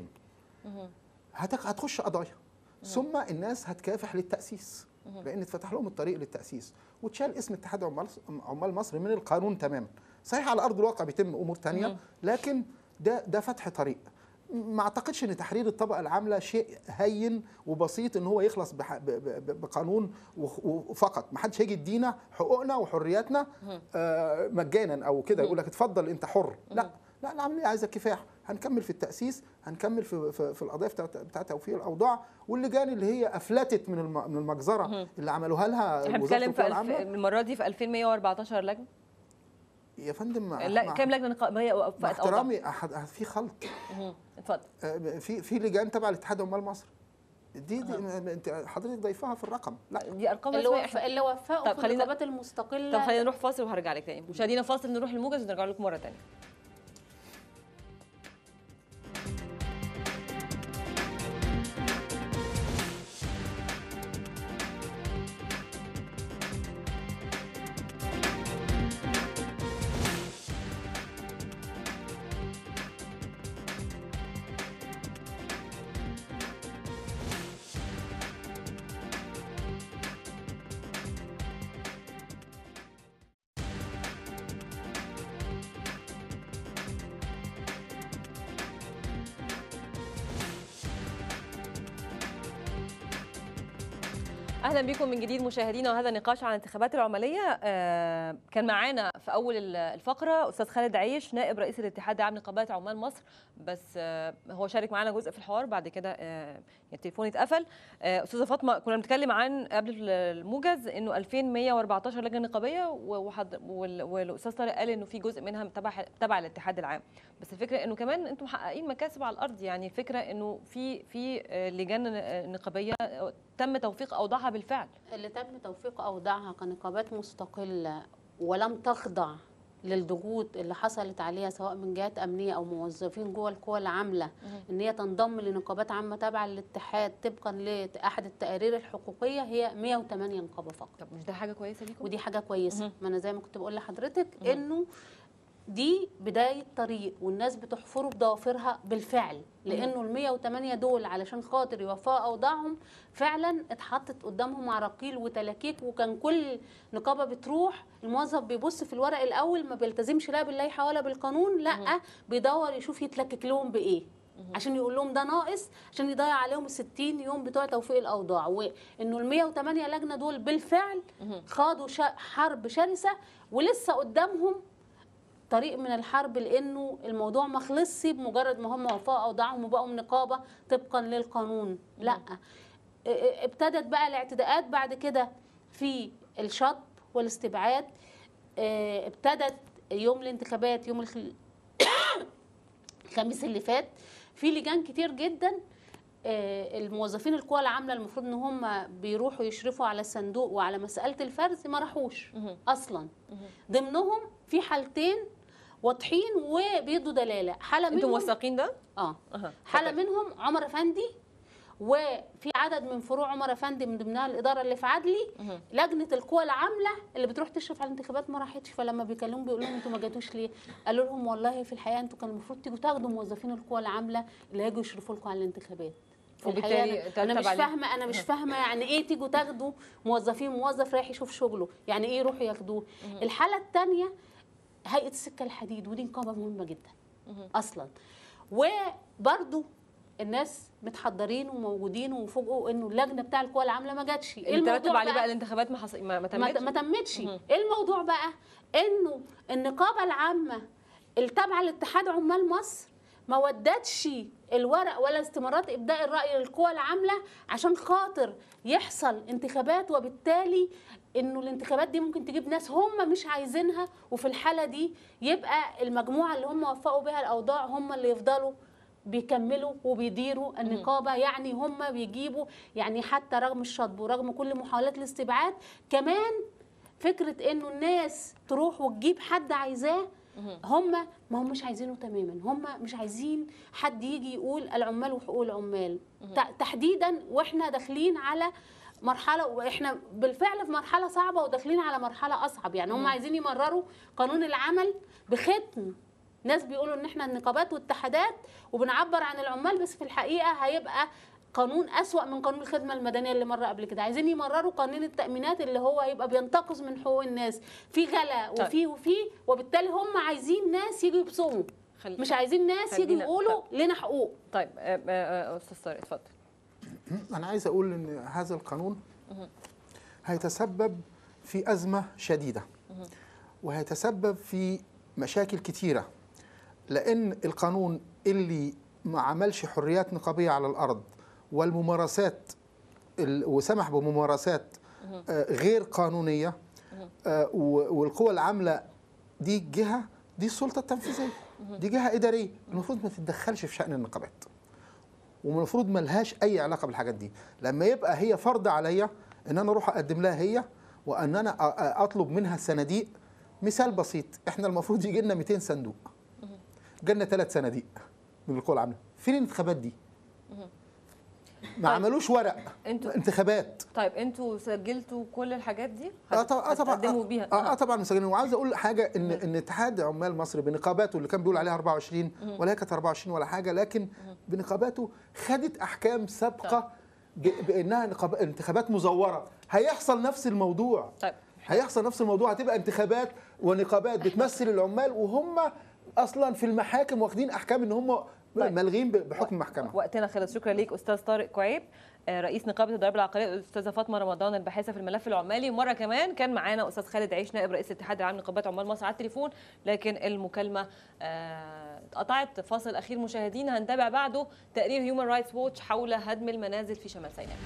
هتخش قضايا، ثم الناس هتكافح للتاسيس لان اتفتح لهم الطريق للتاسيس، وتشال اسم اتحاد عمال مصر من القانون تماما. صحيح على ارض الواقع بيتم امور ثانيه، لكن ده فتح طريق. ما اعتقدش ان تحرير الطبقه العامله شيء هين وبسيط ان هو يخلص بقانون وفقط. ما حدش هيجي يدينا حقوقنا وحرياتنا مجانا او كده يقول لك اتفضل انت حر. لا العمليه عايزه كفاح. هنكمل في التاسيس، هنكمل في القضايا بتاعه توفيق الاوضاع، واللجان اللي هي افلتت من المجزره اللي عملوها لها وزاره القوى العامله. المره دي في 2114 لجنه يا فندم. لا كام لجنه نقابيه وقفت اوضاع؟ احترامي في خلط. اتفضل. في لجان تبع الاتحاد عمال مصر، دي انت حضرتك ضيفها في الرقم. لا دي ارقام اللي وفقوا في النقابات المستقله. طب خلينا نروح فاصل وهرجع لك تاني. مشاهدينا فاصل، نروح الموجز ونرجع لكم مره تانيه. اهلا بكم من جديد مشاهدينا، وهذا النقاش عن الانتخابات العماليه. كان معانا في اول الفقره استاذ خالد عيش نائب رئيس الاتحاد العام لنقابات عمال مصر، بس هو شارك معانا جزء في الحوار، بعد كده التليفون اتقفل. استاذه فاطمه، كنا بنتكلم عن قبل الموجز انه 2114 لجنه نقابيه، والاستاذ طارق قال انه في جزء منها تبع الاتحاد العام، بس الفكره انه كمان انتم محققين مكاسب على الارض. يعني الفكره انه في لجان نقابيه تم توفيق اوضاعها بالفعل. اللي تم توفيق اوضاعها كنقابات مستقله ولم تخضع للضغوط اللي حصلت عليها سواء من جهات امنيه او موظفين جوه القوى العامله ان هي تنضم لنقابات عامه تابعه للاتحاد طبقا لاحد التقارير الحقوقيه هي 108 نقابه فقط. طب مش ده حاجه كويسه ليكم؟ ودي حاجه كويسه. ما انا زي ما كنت بقول لحضرتك انه دي بداية طريق والناس بتحفره بضوافرها بالفعل، لأنه ال 108 دول علشان خاطر يوفقوا أوضاعهم فعلا اتحطت قدامهم عراقيل وتلاكيك، وكان كل نقابة بتروح الموظف بيبص في الورق الأول ما بيلتزمش لا باللائحة ولا بالقانون، لا بيدور يشوف يتلكك لهم بإيه عشان يقول لهم ده ناقص، عشان يضيع عليهم ال 60 يوم بتوع توفيق الأوضاع. وإنه ال 108 لجنة دول بالفعل خاضوا حرب شرسة ولسه قدامهم طريق من الحرب، لانه الموضوع ما خلصش بمجرد ما هم وفقوا اوضاعهم وبقوا نقابه طبقا للقانون. لا، ابتدت بقى الاعتداءات بعد كده في الشطب والاستبعاد. ابتدت يوم الانتخابات يوم الخميس اللي فات في لجان كتير جدا الموظفين القوى العامله المفروض ان هم بيروحوا يشرفوا على الصندوق وعلى مساله الفرز ما راحوش اصلا. ضمنهم في حالتين واضحين وبيدوا دلاله. حاله منهم انتم موثقين ده؟ حاله منهم عمر افندي، وفي عدد من فروع عمر افندي من ضمنها الاداره اللي في عدلي لجنه القوى العامله اللي بتروح تشرف على الانتخابات ما راحتش. فلما بيكلموا بيقولوا لهم انتوا ما جاتوش ليه؟ قالوا لهم والله في الحقيقه انتوا كان المفروض تيجوا تاخدوا موظفين القوى العامله اللي هيجوا يشرفوا لكم على الانتخابات. وبالتالي انا مش فاهمه يعني ايه تيجوا تاخدوا موظف رايح يشوف شغله، يعني ايه يروحوا ياخدوه؟ الحاله الثانيه هيئه السكه الحديد، ودي نقابه مهمه جدا اصلا. وبرده الناس متحضرين وموجودين وفوجئوا انه اللجنه بتاع القوى العامله ما جاتش. ايه الموضوع عليه بقى الانتخابات ما تمتش. ايه الموضوع بقى؟ انه النقابه العامه التابعه لاتحاد عمال مصر ما ودتش الورق ولا استمارات ابداء الراي للقوى العامله عشان خاطر يحصل انتخابات، وبالتالي انه الانتخابات دي ممكن تجيب ناس هم مش عايزينها، وفي الحاله دي يبقى المجموعه اللي هم وفقوا بها الاوضاع هم اللي يفضلوا بيكملوا وبيديروا النقابه. يعني هم بيجيبوا، يعني حتى رغم الشطب ورغم كل محاولات الاستبعاد كمان فكره انه الناس تروح وتجيب حد عايزاه، ما هم مش عايزينه تماما. هم مش عايزين حد يجي يقول العمال وحقوق العمال تحديدا، واحنا داخلين على مرحله، واحنا بالفعل في مرحله صعبه وداخلين على مرحله اصعب. يعني هم عايزين يمرروا قانون العمل بختم. ناس بيقولوا ان احنا النقابات والاتحادات وبنعبر عن العمال، بس في الحقيقه هيبقى قانون أسوأ من قانون الخدمة المدنية اللي مر قبل كده. عايزين يمرروا قانون التأمينات اللي هو هيبقى بينتقص من حقوق الناس، في غلا وفي وبالتالي هم عايزين ناس يجوا يبصموا، مش عايزين ناس يجوا يقولوا لنا حقوق. طيب أستاذ طارق اتفضل. أنا عايز أقول إن هذا القانون هيتسبب في أزمة شديدة وهيتسبب في مشاكل كتيرة، لأن القانون اللي ما عملش حريات نقابية على الأرض والممارسات وسمح بممارسات غير قانونية، والقوى العاملة دي جهة، دي السلطة التنفيذية، دي جهة إدارية المفروض ما تتدخلش في شأن النقابات، والمفروض ما لهاش أي علاقة بالحاجات دي. لما يبقى هي فرض عليا إن أنا أروح أقدم لها هي وأن أنا أطلب منها صناديق. مثال بسيط، إحنا المفروض يجي لنا 200 صندوق، جالنا 3 صناديق من القوى العاملة. فين الانتخابات دي؟ ما عملوش ورق انتخابات. طيب انتوا سجلتوا كل الحاجات دي؟ طبعا هتقدموا بيها؟ طبعا مسجلين. وعاوز اقول حاجه ان اتحاد عمال مصر بنقاباته اللي كان بيقول عليها 24 ولا هي كانت 24 ولا حاجه، لكن بنقاباته خدت احكام سابقه بانها انتخابات مزوره. هيحصل نفس الموضوع. طيب هيحصل نفس الموضوع، هتبقى انتخابات ونقابات بتمثل العمال وهم اصلا في المحاكم واخدين احكام ان هم ملغين بحكم المحكمه. وقتنا خلص. شكرا ليك استاذ طارق كعيب رئيس نقابه الضرائب العقاريه، الاستاذه فاطمه رمضان الباحثه في الملف العمالي. مره كمان كان معانا استاذ خالد عيش نائب رئيس الاتحاد العام لنقابات عمال مصر على التليفون، لكن المكالمه اتقطعت. فاصل اخير مشاهدينا، هنتابع بعده تقرير هيومن رايتس ووتش حول هدم المنازل في شمال سيناء.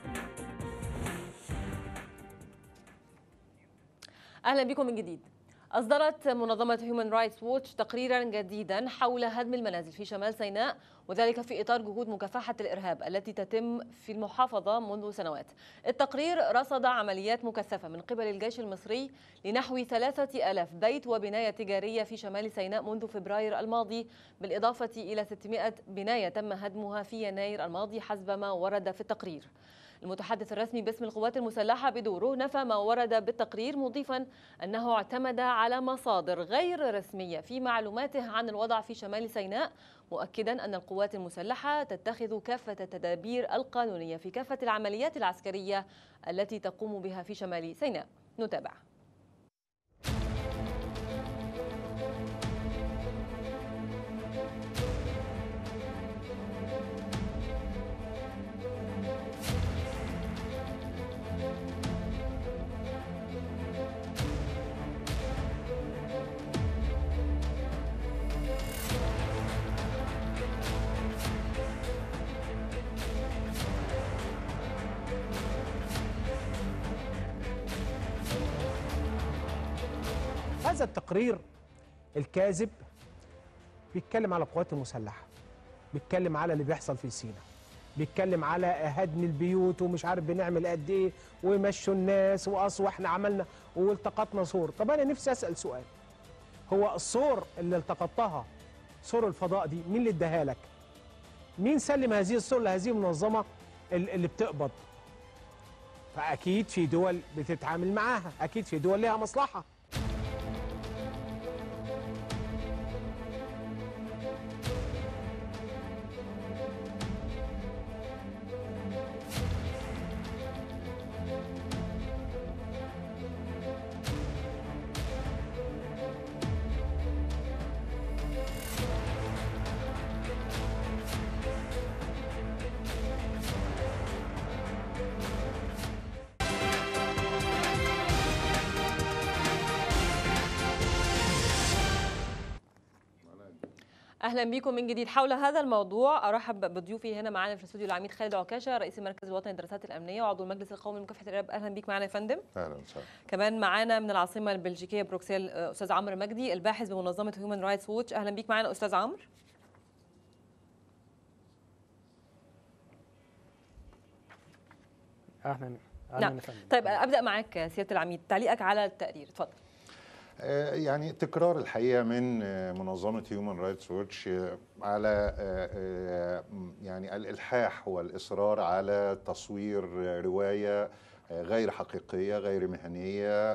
اهلا بكم من جديد. أصدرت منظمة هيومن رايتس ووتش تقريرا جديدا حول هدم المنازل في شمال سيناء، وذلك في إطار جهود مكافحة الإرهاب التي تتم في المحافظة منذ سنوات. التقرير رصد عمليات مكثفة من قبل الجيش المصري لنحو 3000 بيت وبناية تجارية في شمال سيناء منذ فبراير الماضي، بالإضافة إلى 600 بناية تم هدمها في يناير الماضي حسب ما ورد في التقرير. المتحدث الرسمي باسم القوات المسلحة بدوره نفى ما ورد بالتقرير، مضيفا أنه اعتمد على مصادر غير رسمية في معلوماته عن الوضع في شمال سيناء، مؤكدا أن القوات المسلحة تتخذ كافة التدابير القانونية في كافة العمليات العسكرية التي تقوم بها في شمال سيناء. نتابع. هذا التقرير الكاذب بيتكلم على القوات المسلحة، بيتكلم على اللي بيحصل في سيناء، بيتكلم على هدم البيوت ومش عارف بنعمل قد ايه ويمشوا الناس واحنا عملنا والتقطنا صور. طب انا نفسي اسال سؤال، هو الصور اللي التقطتها صور الفضاء دي مين اللي اداها لك؟ مين سلم هذه الصور لهذه المنظمة اللي بتقبض؟ فاكيد في دول بتتعامل معاها، اكيد في دول لها مصلحة. اهلا بكم من جديد. حول هذا الموضوع ارحب بضيوفي هنا معانا في الاستوديو العميد خالد عكاشه، رئيس المركز الوطني للدراسات الامنيه وعضو المجلس القومي لمكافحه الارهاب. اهلا بيك معانا يا فندم. اهلا وسهلا. كمان معانا من العاصمه البلجيكيه بروكسل استاذ عمرو مجدي، الباحث بمنظمه هيومن رايتس ووتش. اهلا بيك معانا استاذ عمرو. اهلا نعم. طيب ابدا معاك سياده العميد، تعليقك على التقرير، اتفضل. يعني تكرار الحقيقه من منظمه هيومن رايتس ووتش على يعني الالحاح والاصرار على تصوير روايه غير حقيقيه غير مهنيه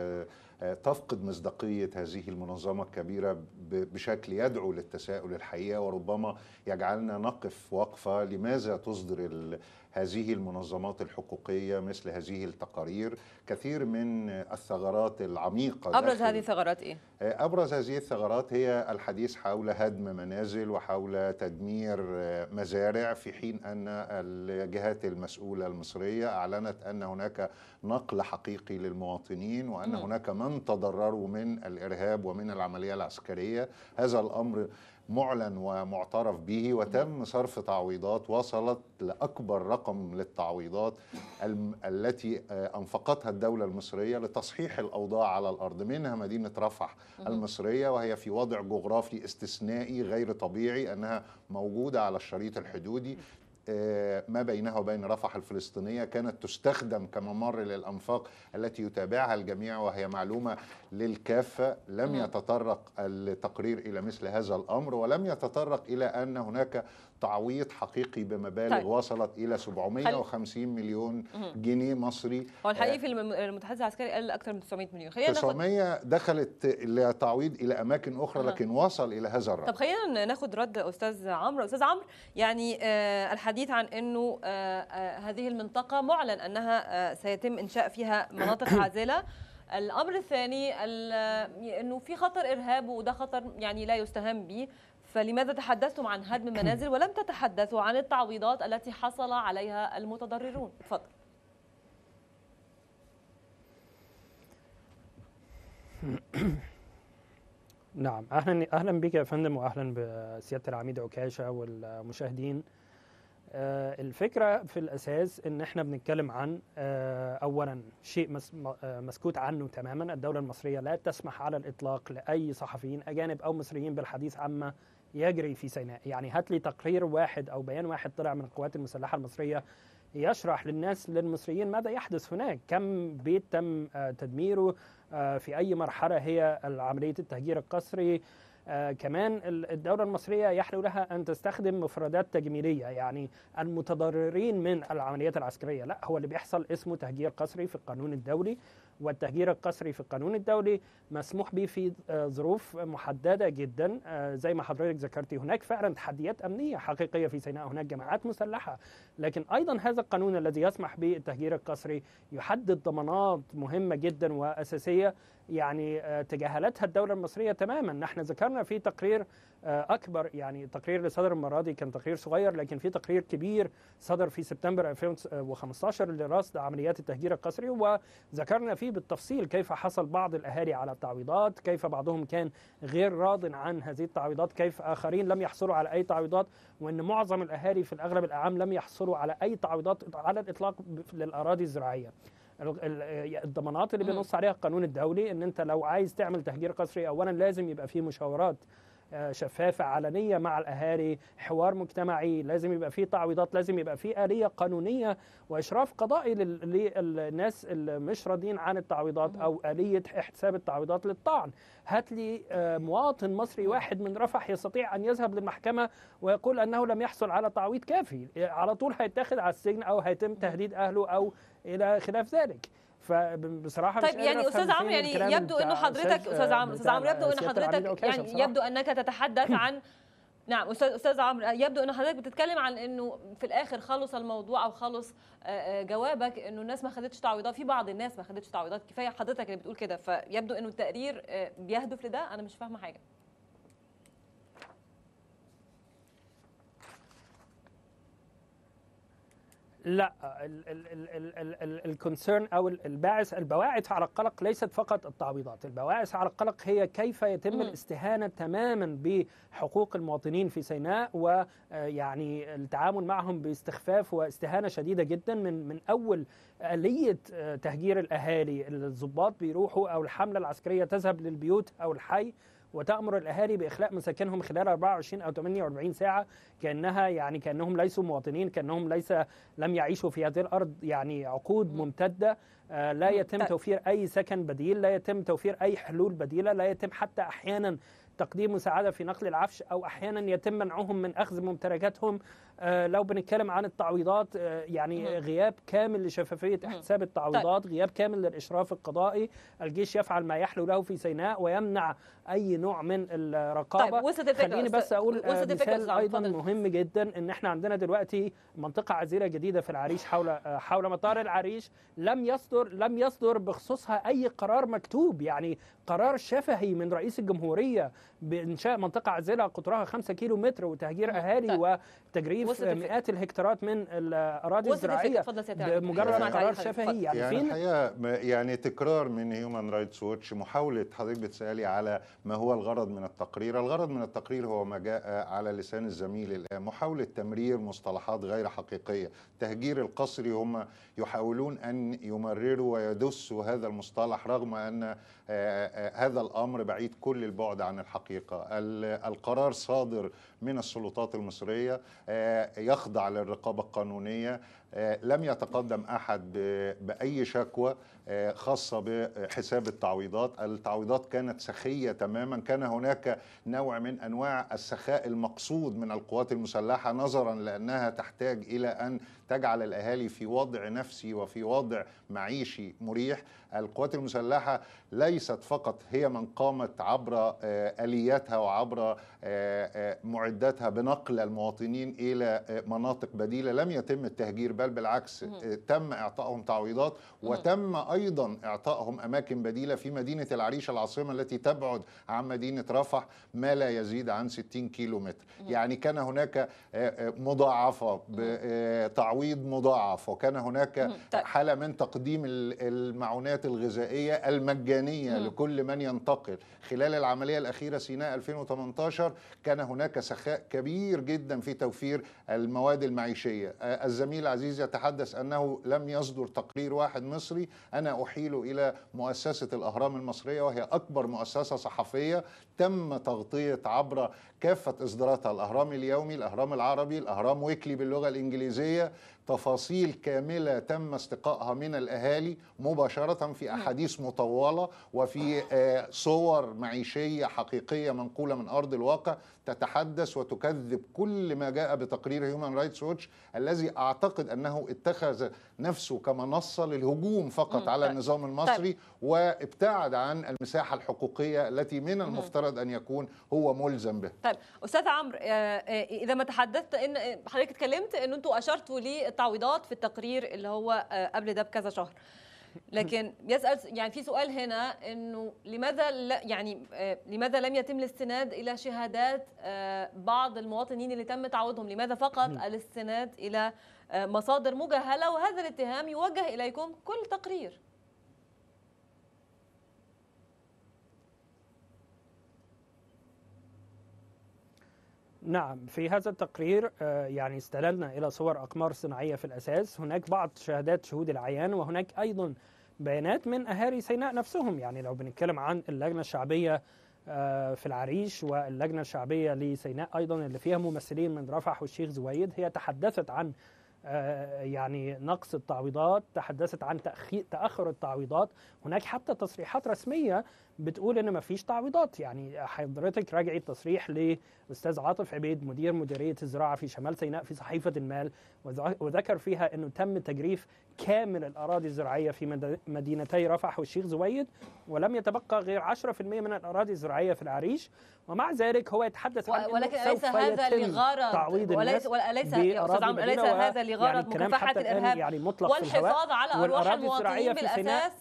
تفقد مصداقيه هذه المنظمه الكبيره بشكل يدعو للتساؤل الحقيقه، وربما يجعلنا نقف وقفه لماذا تصدر هذه المنظمات الحقوقية مثل هذه التقارير. كثير من الثغرات العميقة. أبرز هذه الثغرات إيه؟ أبرز هذه الثغرات هي الحديث حول هدم منازل وحول تدمير مزارع، في حين أن الجهات المسؤولة المصرية أعلنت أن هناك نقل حقيقي للمواطنين وأن هناك من تضرروا من الإرهاب ومن العملية العسكرية. هذا الأمر معلن ومعترف به، وتم صرف تعويضات وصلت لأكبر رقم للتعويضات التي أنفقتها الدولة المصرية لتصحيح الأوضاع على الأرض، منها مدينة رفح المصرية، وهي في وضع جغرافي استثنائي غير طبيعي، أنها موجودة على الشريط الحدودي ما بينها وبين رفح الفلسطينية، كانت تستخدم كممر للأنفاق التي يتابعها الجميع، وهي معلومة للكافة. لم يتطرق التقرير إلى مثل هذا الأمر، ولم يتطرق إلى أن هناك تعويض حقيقي بمبالغ وصلت إلى 750 مليون جنيه مصري. هو الحقيقي في المتحدث العسكري قال أكثر من 900 مليون. 900 دخلت لتعويض إلى أماكن أخرى، لكن وصل إلى هذا الرقم. طب خلينا ناخد رد أستاذ عمرو. أستاذ عمرو، يعني الحديث عن أنه هذه المنطقة معلن أنها سيتم إنشاء فيها مناطق عازلة. الأمر الثاني أنه في خطر إرهاب، وده خطر يعني لا يستهان به، فلماذا تحدثتم عن هدم منازل ولم تتحدثوا عن التعويضات التي حصل عليها المتضررون؟ اتفضل. نعم، اهلا بك يا فندم، واهلا بسياده العميد عكاشه والمشاهدين. الفكرة في الأساس إن إحنا بنتكلم عن أولا شيء مسكوت عنه تماما. الدولة المصرية لا تسمح على الإطلاق لأي صحفيين أجانب أو مصريين بالحديث عما يجري في سيناء. يعني هات لي تقرير واحد أو بيان واحد طلع من القوات المسلحة المصرية يشرح للناس للمصريين ماذا يحدث هناك، كم بيت تم تدميره، في أي مرحلة هي عملية التهجير القسري. كمان الدولة المصرية يحلو لها أن تستخدم مفردات تجميلية، يعني المتضررين من العمليات العسكرية، لا، هو اللي بيحصل اسمه تهجير قسري في القانون الدولي، والتهجير القسري في القانون الدولي مسموح به في ظروف محددة جدا. زي ما حضرتك ذكرتي هناك فعلا تحديات أمنية حقيقية في سيناء، هناك جماعات مسلحة، لكن أيضا هذا القانون الذي يسمح بالتهجير القسري يحدد ضمانات مهمة جدا وأساسية يعني تجاهلتها الدولة المصرية تماما. نحن ذكرنا في تقرير أكبر، يعني تقرير اللي صدر المرة دي كان تقرير صغير، لكن في تقرير كبير صدر في سبتمبر 2015 لرصد عمليات التهجير القسري، وذكرنا فيه بالتفصيل كيف حصل بعض الأهالي على التعويضات، كيف بعضهم كان غير راض عن هذه التعويضات، كيف آخرين لم يحصلوا على أي تعويضات، وأن معظم الأهالي في الأغلب الأعم لم يحصلوا على أي تعويضات على الإطلاق للأراضي الزراعية. الضمانات اللي بينص عليها القانون الدولي ان انت لو عايز تعمل تهجير قسري اولا لازم يبقى فيه مشاورات شفافة علنية مع الأهالي، حوار مجتمعي، لازم يبقى فيه تعويضات، لازم يبقى فيه آلية قانونية وإشراف قضائي للناس اللي مش راضين عن التعويضات، أو آلية احتساب التعويضات للطعن. هات لي مواطن مصري واحد من رفح يستطيع أن يذهب للمحكمة ويقول أنه لم يحصل على تعويض كافي، على طول هيتاخد على السجن أو هيتم تهديد أهله أو إلى خلاف ذلك. فبصراحه طيب يعني استاذ عمرو، يعني يبدو انه حضرتك استاذ عمرو يبدو ان حضرتك يعني يبدو انك تتحدث عن نعم استاذ عمرو، يبدو ان حضرتك بتتكلم عن انه في الاخر خلص الموضوع او خلص جوابك انه الناس ما خدتش تعويضات، في بعض الناس ما خدتش تعويضات كفايه، حضرتك اللي بتقول كده، فيبدو انه التقرير بيهدف لده. انا مش فاهمه حاجه. لا، الكونسيرن او البواعث على القلق ليست فقط التعويضات، البواعث على القلق هي كيف يتم الاستهانة تماما بحقوق المواطنين في سيناء، ويعني التعامل معهم باستخفاف واستهانة شديدة جدا من اول آلية تهجير الاهالي. الضباط بيروحوا او الحملة العسكرية تذهب للبيوت او الحي وتأمر الأهالي بإخلاء مساكنهم خلال 24 أو 48 ساعة، كأنهم ليسوا مواطنين، كأنهم لم يعيشوا في هذه الأرض يعني عقود ممتدة. لا يتم توفير أي سكن بديل، لا يتم توفير أي حلول بديلة، لا يتم حتى أحيانا تقديم مساعدة في نقل العفش، أو أحيانا يتم منعهم من أخذ ممتلكاتهم. لو بنتكلم عن التعويضات، يعني غياب كامل لشفافية احتساب التعويضات، غياب كامل للإشراف القضائي. الجيش يفعل ما يحلو له في سيناء ويمنع أي نوع من الرقابة. طيب خليني بس أقول مثال أيضا مهم جدا، إن احنا عندنا دلوقتي منطقة عزيرة جديدة في العريش حول مطار العريش، لم يصدر بخصوصها أي قرار مكتوب، يعني قرار شفهي من رئيس الجمهورية بإنشاء منطقة عزيرة قطرها 5 كيلو متر وتهجير أهالي وتجريف مئات الهكتارات من الأراضي الزراعية بمجرد قرار شفهي. يعني الحقيقة يعني تكرار من هيومن رايتس ووتش، محاولة حضرتك بتسألي على ما هو الغرض من التقرير. الغرض من التقرير هو ما جاء على لسان الزميل الآن، محاولة تمرير مصطلحات غير حقيقية. تهجير القسري هم يحاولون أن يمرروا ويدسوا هذا المصطلح، رغم أن هذا الأمر بعيد كل البعد عن الحقيقة. القرار صادر من السلطات المصرية، يخضع للرقابة القانونية، لم يتقدم أحد بأي شكوى خاصة بحساب التعويضات. التعويضات كانت سخية تماما، كان هناك نوع من أنواع السخاء المقصود من القوات المسلحة، نظرا لأنها تحتاج إلى أن تجعل الأهالي في وضع نفسي وفي وضع معيشي مريح. القوات المسلحة ليست فقط هي من قامت عبر آلياتها وعبر معداتها بنقل المواطنين إلى مناطق بديلة، لم يتم التهجير بل بالعكس تم إعطائهم تعويضات، وتم أيضا إعطائهم أماكن بديلة في مدينة العريش العاصمة التي تبعد عن مدينة رفح ما لا يزيد عن 60 كيلو متر. يعني كان هناك مضاعفة بتعويض مضاعف، وكان هناك حالة من تقديم المعونات الغذائية المجانية لكل من ينتقل. خلال العملية الأخيرة سيناء 2018 كان هناك سخاء كبير جدا في توفير المواد المعيشية. الزميل عزيز يتحدث أنه لم يصدر تقرير واحد مصري. أنا أحيل إلى مؤسسة الأهرام المصرية، وهي أكبر مؤسسة صحفية تم تغطية عبر كافة إصداراتها، الأهرام اليومي، الأهرام العربي، الأهرام ويكلي باللغة الإنجليزية، تفاصيل كاملة تم استقائها من الأهالي مباشرة في أحاديث مطولة وفي صور معيشية حقيقية منقولة من أرض الواقع تتحدث وتكذب كل ما جاء بتقرير هيومان رايتس ووتش الذي أعتقد أنه اتخذ نفسه كمنصة للهجوم فقط على النظام المصري وابتعد عن المساحة الحقوقية التي من المفترض أن يكون هو ملزم بها. طيب أستاذ عمرو، إذا ما تحدثت إن حضرتك اتكلمت إنه أنتوا أشرتوا للتعويضات في التقرير اللي هو قبل ده بكذا شهر، لكن يسأل يعني في سؤال هنا إنه لماذا لماذا لم يتم الاستناد إلى شهادات بعض المواطنين اللي تم تعويضهم؟ لماذا فقط الاستناد إلى مصادر مجهلة وهذا الاتهام يوجه إليكم كل تقرير؟ نعم، في هذا التقرير يعني استندنا إلى صور أقمار صناعية في الأساس. هناك بعض شهادات شهود العيان، وهناك أيضا بيانات من أهالي سيناء نفسهم. يعني لو بنتكلم عن اللجنة الشعبية في العريش واللجنة الشعبية لسيناء أيضا اللي فيها ممثلين من رفح والشيخ زويد، هي تحدثت عن يعني نقص التعويضات، تحدثت عن تأخر التعويضات. هناك حتى تصريحات رسمية بتقول ان ما فيش تعويضات. يعني حضرتك راجعي التصريح لاستاذ عاطف عبيد مدير مديرية الزراعة في شمال سيناء في صحيفة المال، وذكر فيها انه تم تجريف كامل الاراضي الزراعية في مدينتي رفح والشيخ زويد، ولم يتبقى غير 10% من الاراضي الزراعية في العريش. ومع ذلك هو يتحدث عن ولكن أليس هذا لغرض تعويض الناس أليس هذا لغرض مكافحة الإرهاب يعني مطلق والحفاظ على أرواح المواطنين بالأساس؟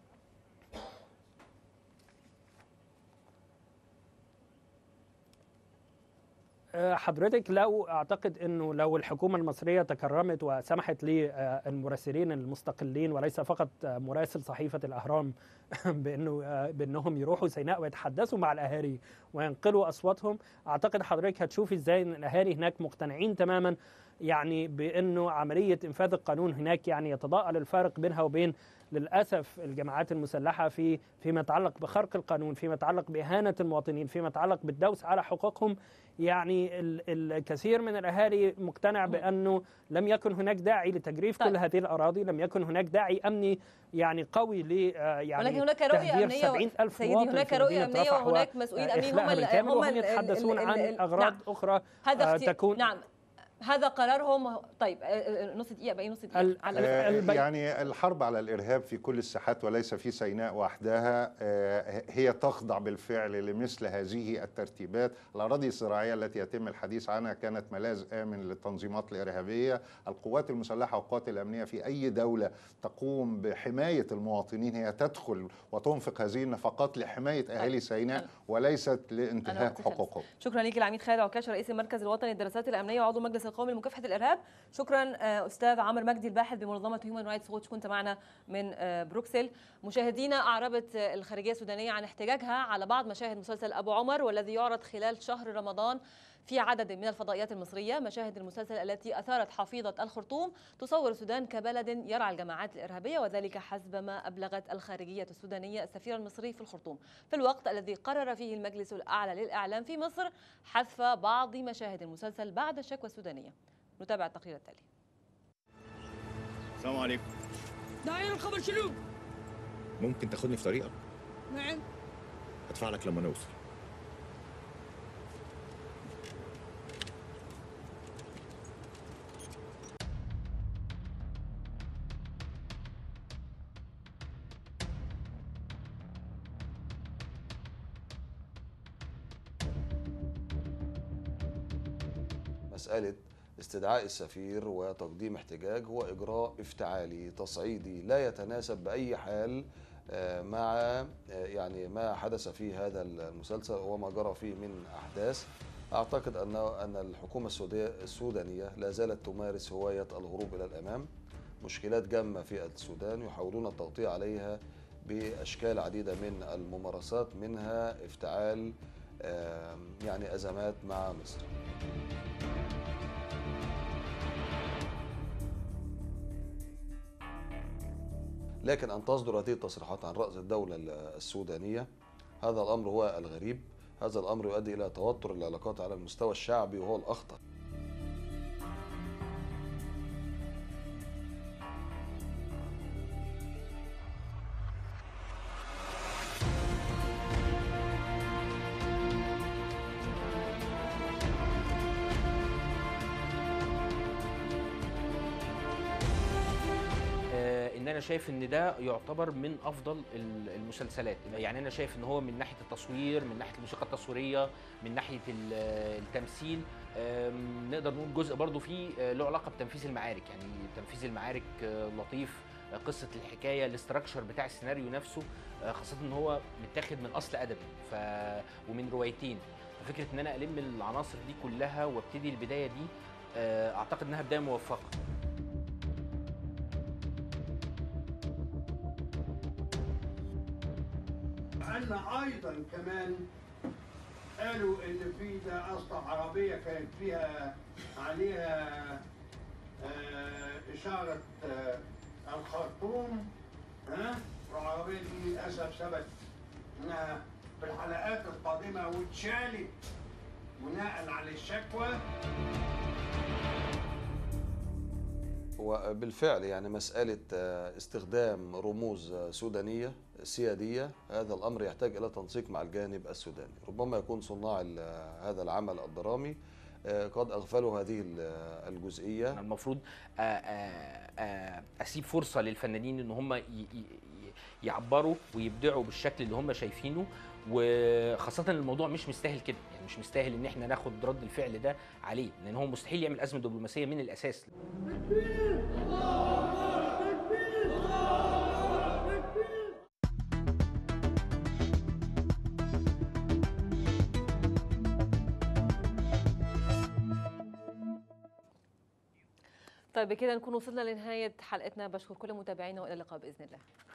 حضرتك لو اعتقد انه لو الحكومه المصريه تكرمت وسمحت للمراسلين المستقلين وليس فقط مراسل صحيفه الاهرام بانهم يروحوا سيناء ويتحدثوا مع الاهالي وينقلوا اصواتهم، اعتقد حضرتك هتشوفي ازاي ان الاهالي هناك مقتنعين تماما يعني بانه عمليه انفاذ القانون هناك يعني يتضاءل الفارق بينها وبين للاسف الجماعات المسلحه فيما يتعلق بخرق القانون، فيما يتعلق باهانه المواطنين، فيما يتعلق بالدوس على حقوقهم. يعني الكثير من الاهالي مقتنع بانه لم يكن هناك داعي لتجريف كل هذه الاراضي، لم يكن هناك داعي امني يعني قوي ل يعني ولكن هناك رؤيه امنيه سيدي، هناك رؤيه امنيه وهناك مسؤولين امنين هم يتحدثون عن اغراض اخرى تكون. نعم، هذا قرارهم. طيب نص دقيقة، باقي نص دقيقة. يعني الحرب على الإرهاب في كل الساحات وليس في سيناء وحدها هي تخضع بالفعل لمثل هذه الترتيبات. الأراضي الزراعية التي يتم الحديث عنها كانت ملاذ آمن للتنظيمات الإرهابية. القوات المسلحة والقوات الأمنية في أي دولة تقوم بحماية المواطنين هي تدخل وتنفق هذه النفقات لحماية أهالي سيناء وليست لانتهاك حقوقهم. شكرا لك العميد خالد عكاش رئيس المركز الوطني للدراسات الأمنية وعضو المجلس القومي لمكافحة الإرهاب. شكرا أستاذ عمرو مجدي الباحث بمنظمة هيومان رايتس ووتش، كنت معنا من بروكسل. مشاهدينا، أعربت الخارجية السودانية عن احتجاجها على بعض مشاهد مسلسل أبو عمر والذي يعرض خلال شهر رمضان في عدد من الفضائيات المصرية. مشاهد المسلسل التي أثارت حفيظة الخرطوم تصور السودان كبلد يرعى الجماعات الإرهابية، وذلك حسب ما أبلغت الخارجية السودانية السفير المصري في الخرطوم، في الوقت الذي قرر فيه المجلس الأعلى للإعلام في مصر حذف بعض مشاهد المسلسل بعد الشكوى السودانية. نتابع التقرير التالي. السلام عليكم. داعين الخبر شنو؟ ممكن تاخدني في طريقك؟ نعم. هدفع لك لما نوصل. مسألة استدعاء السفير وتقديم احتجاج هو إجراء افتعالي تصعيدي لا يتناسب بأي حال مع يعني ما حدث في هذا المسلسل وما جرى فيه من أحداث. أعتقد أن الحكومة السودانية لا زالت تمارس هواية الهروب إلى الأمام. مشكلات جامة في السودان يحاولون التغطية عليها بأشكال عديدة من الممارسات، منها افتعال يعني أزمات مع مصر. لكن أن تصدر هذه التصريحات عن رأس الدولة السودانية هذا الأمر هو الغريب. هذا الأمر يؤدي إلى توتر العلاقات على المستوى الشعبي وهو الأخطر. ان انا شايف ان ده يعتبر من افضل المسلسلات. يعني انا شايف ان هو من ناحيه التصوير، من ناحيه الموسيقى التصويريه، من ناحيه التمثيل، نقدر نقول جزء برضو فيه له علاقه بتنفيذ المعارك. يعني تنفيذ المعارك لطيف، قصه الحكايه، الاستراكشر بتاع السيناريو نفسه، خاصه ان هو متاخد من اصل ادبي ومن روايتين. ففكره ان انا الم العناصر دي كلها وابتدي البدايه دي اعتقد انها بدايه موفقه. أن أيضا كمان قالوا إن في ده أسطح عربية كانت فيها عليها إشارة الخرطوم، والعربية دي للأسف ثبت إنها في الحلقات القادمة واتشالت بناء على الشكوى. وبالفعل يعني مسألة استخدام رموز سودانية سيادية هذا الأمر يحتاج إلى تنسيق مع الجانب السوداني. ربما يكون صناع هذا العمل الدرامي قد أغفلوا هذه الجزئية. المفروض أسيب فرصة للفنانين إن هم يعبروا ويبدعوا بالشكل اللي هم شايفينه، وخاصة الموضوع مش مستاهل كده. يعني مش مستاهل إن احنا ناخد رد الفعل ده عليه، لأن هو مستحيل يعمل أزمة دبلوماسية من الأساس. طيب بكده نكون وصلنا لنهاية حلقتنا. بشكر كل متابعينا وإلى اللقاء بإذن الله.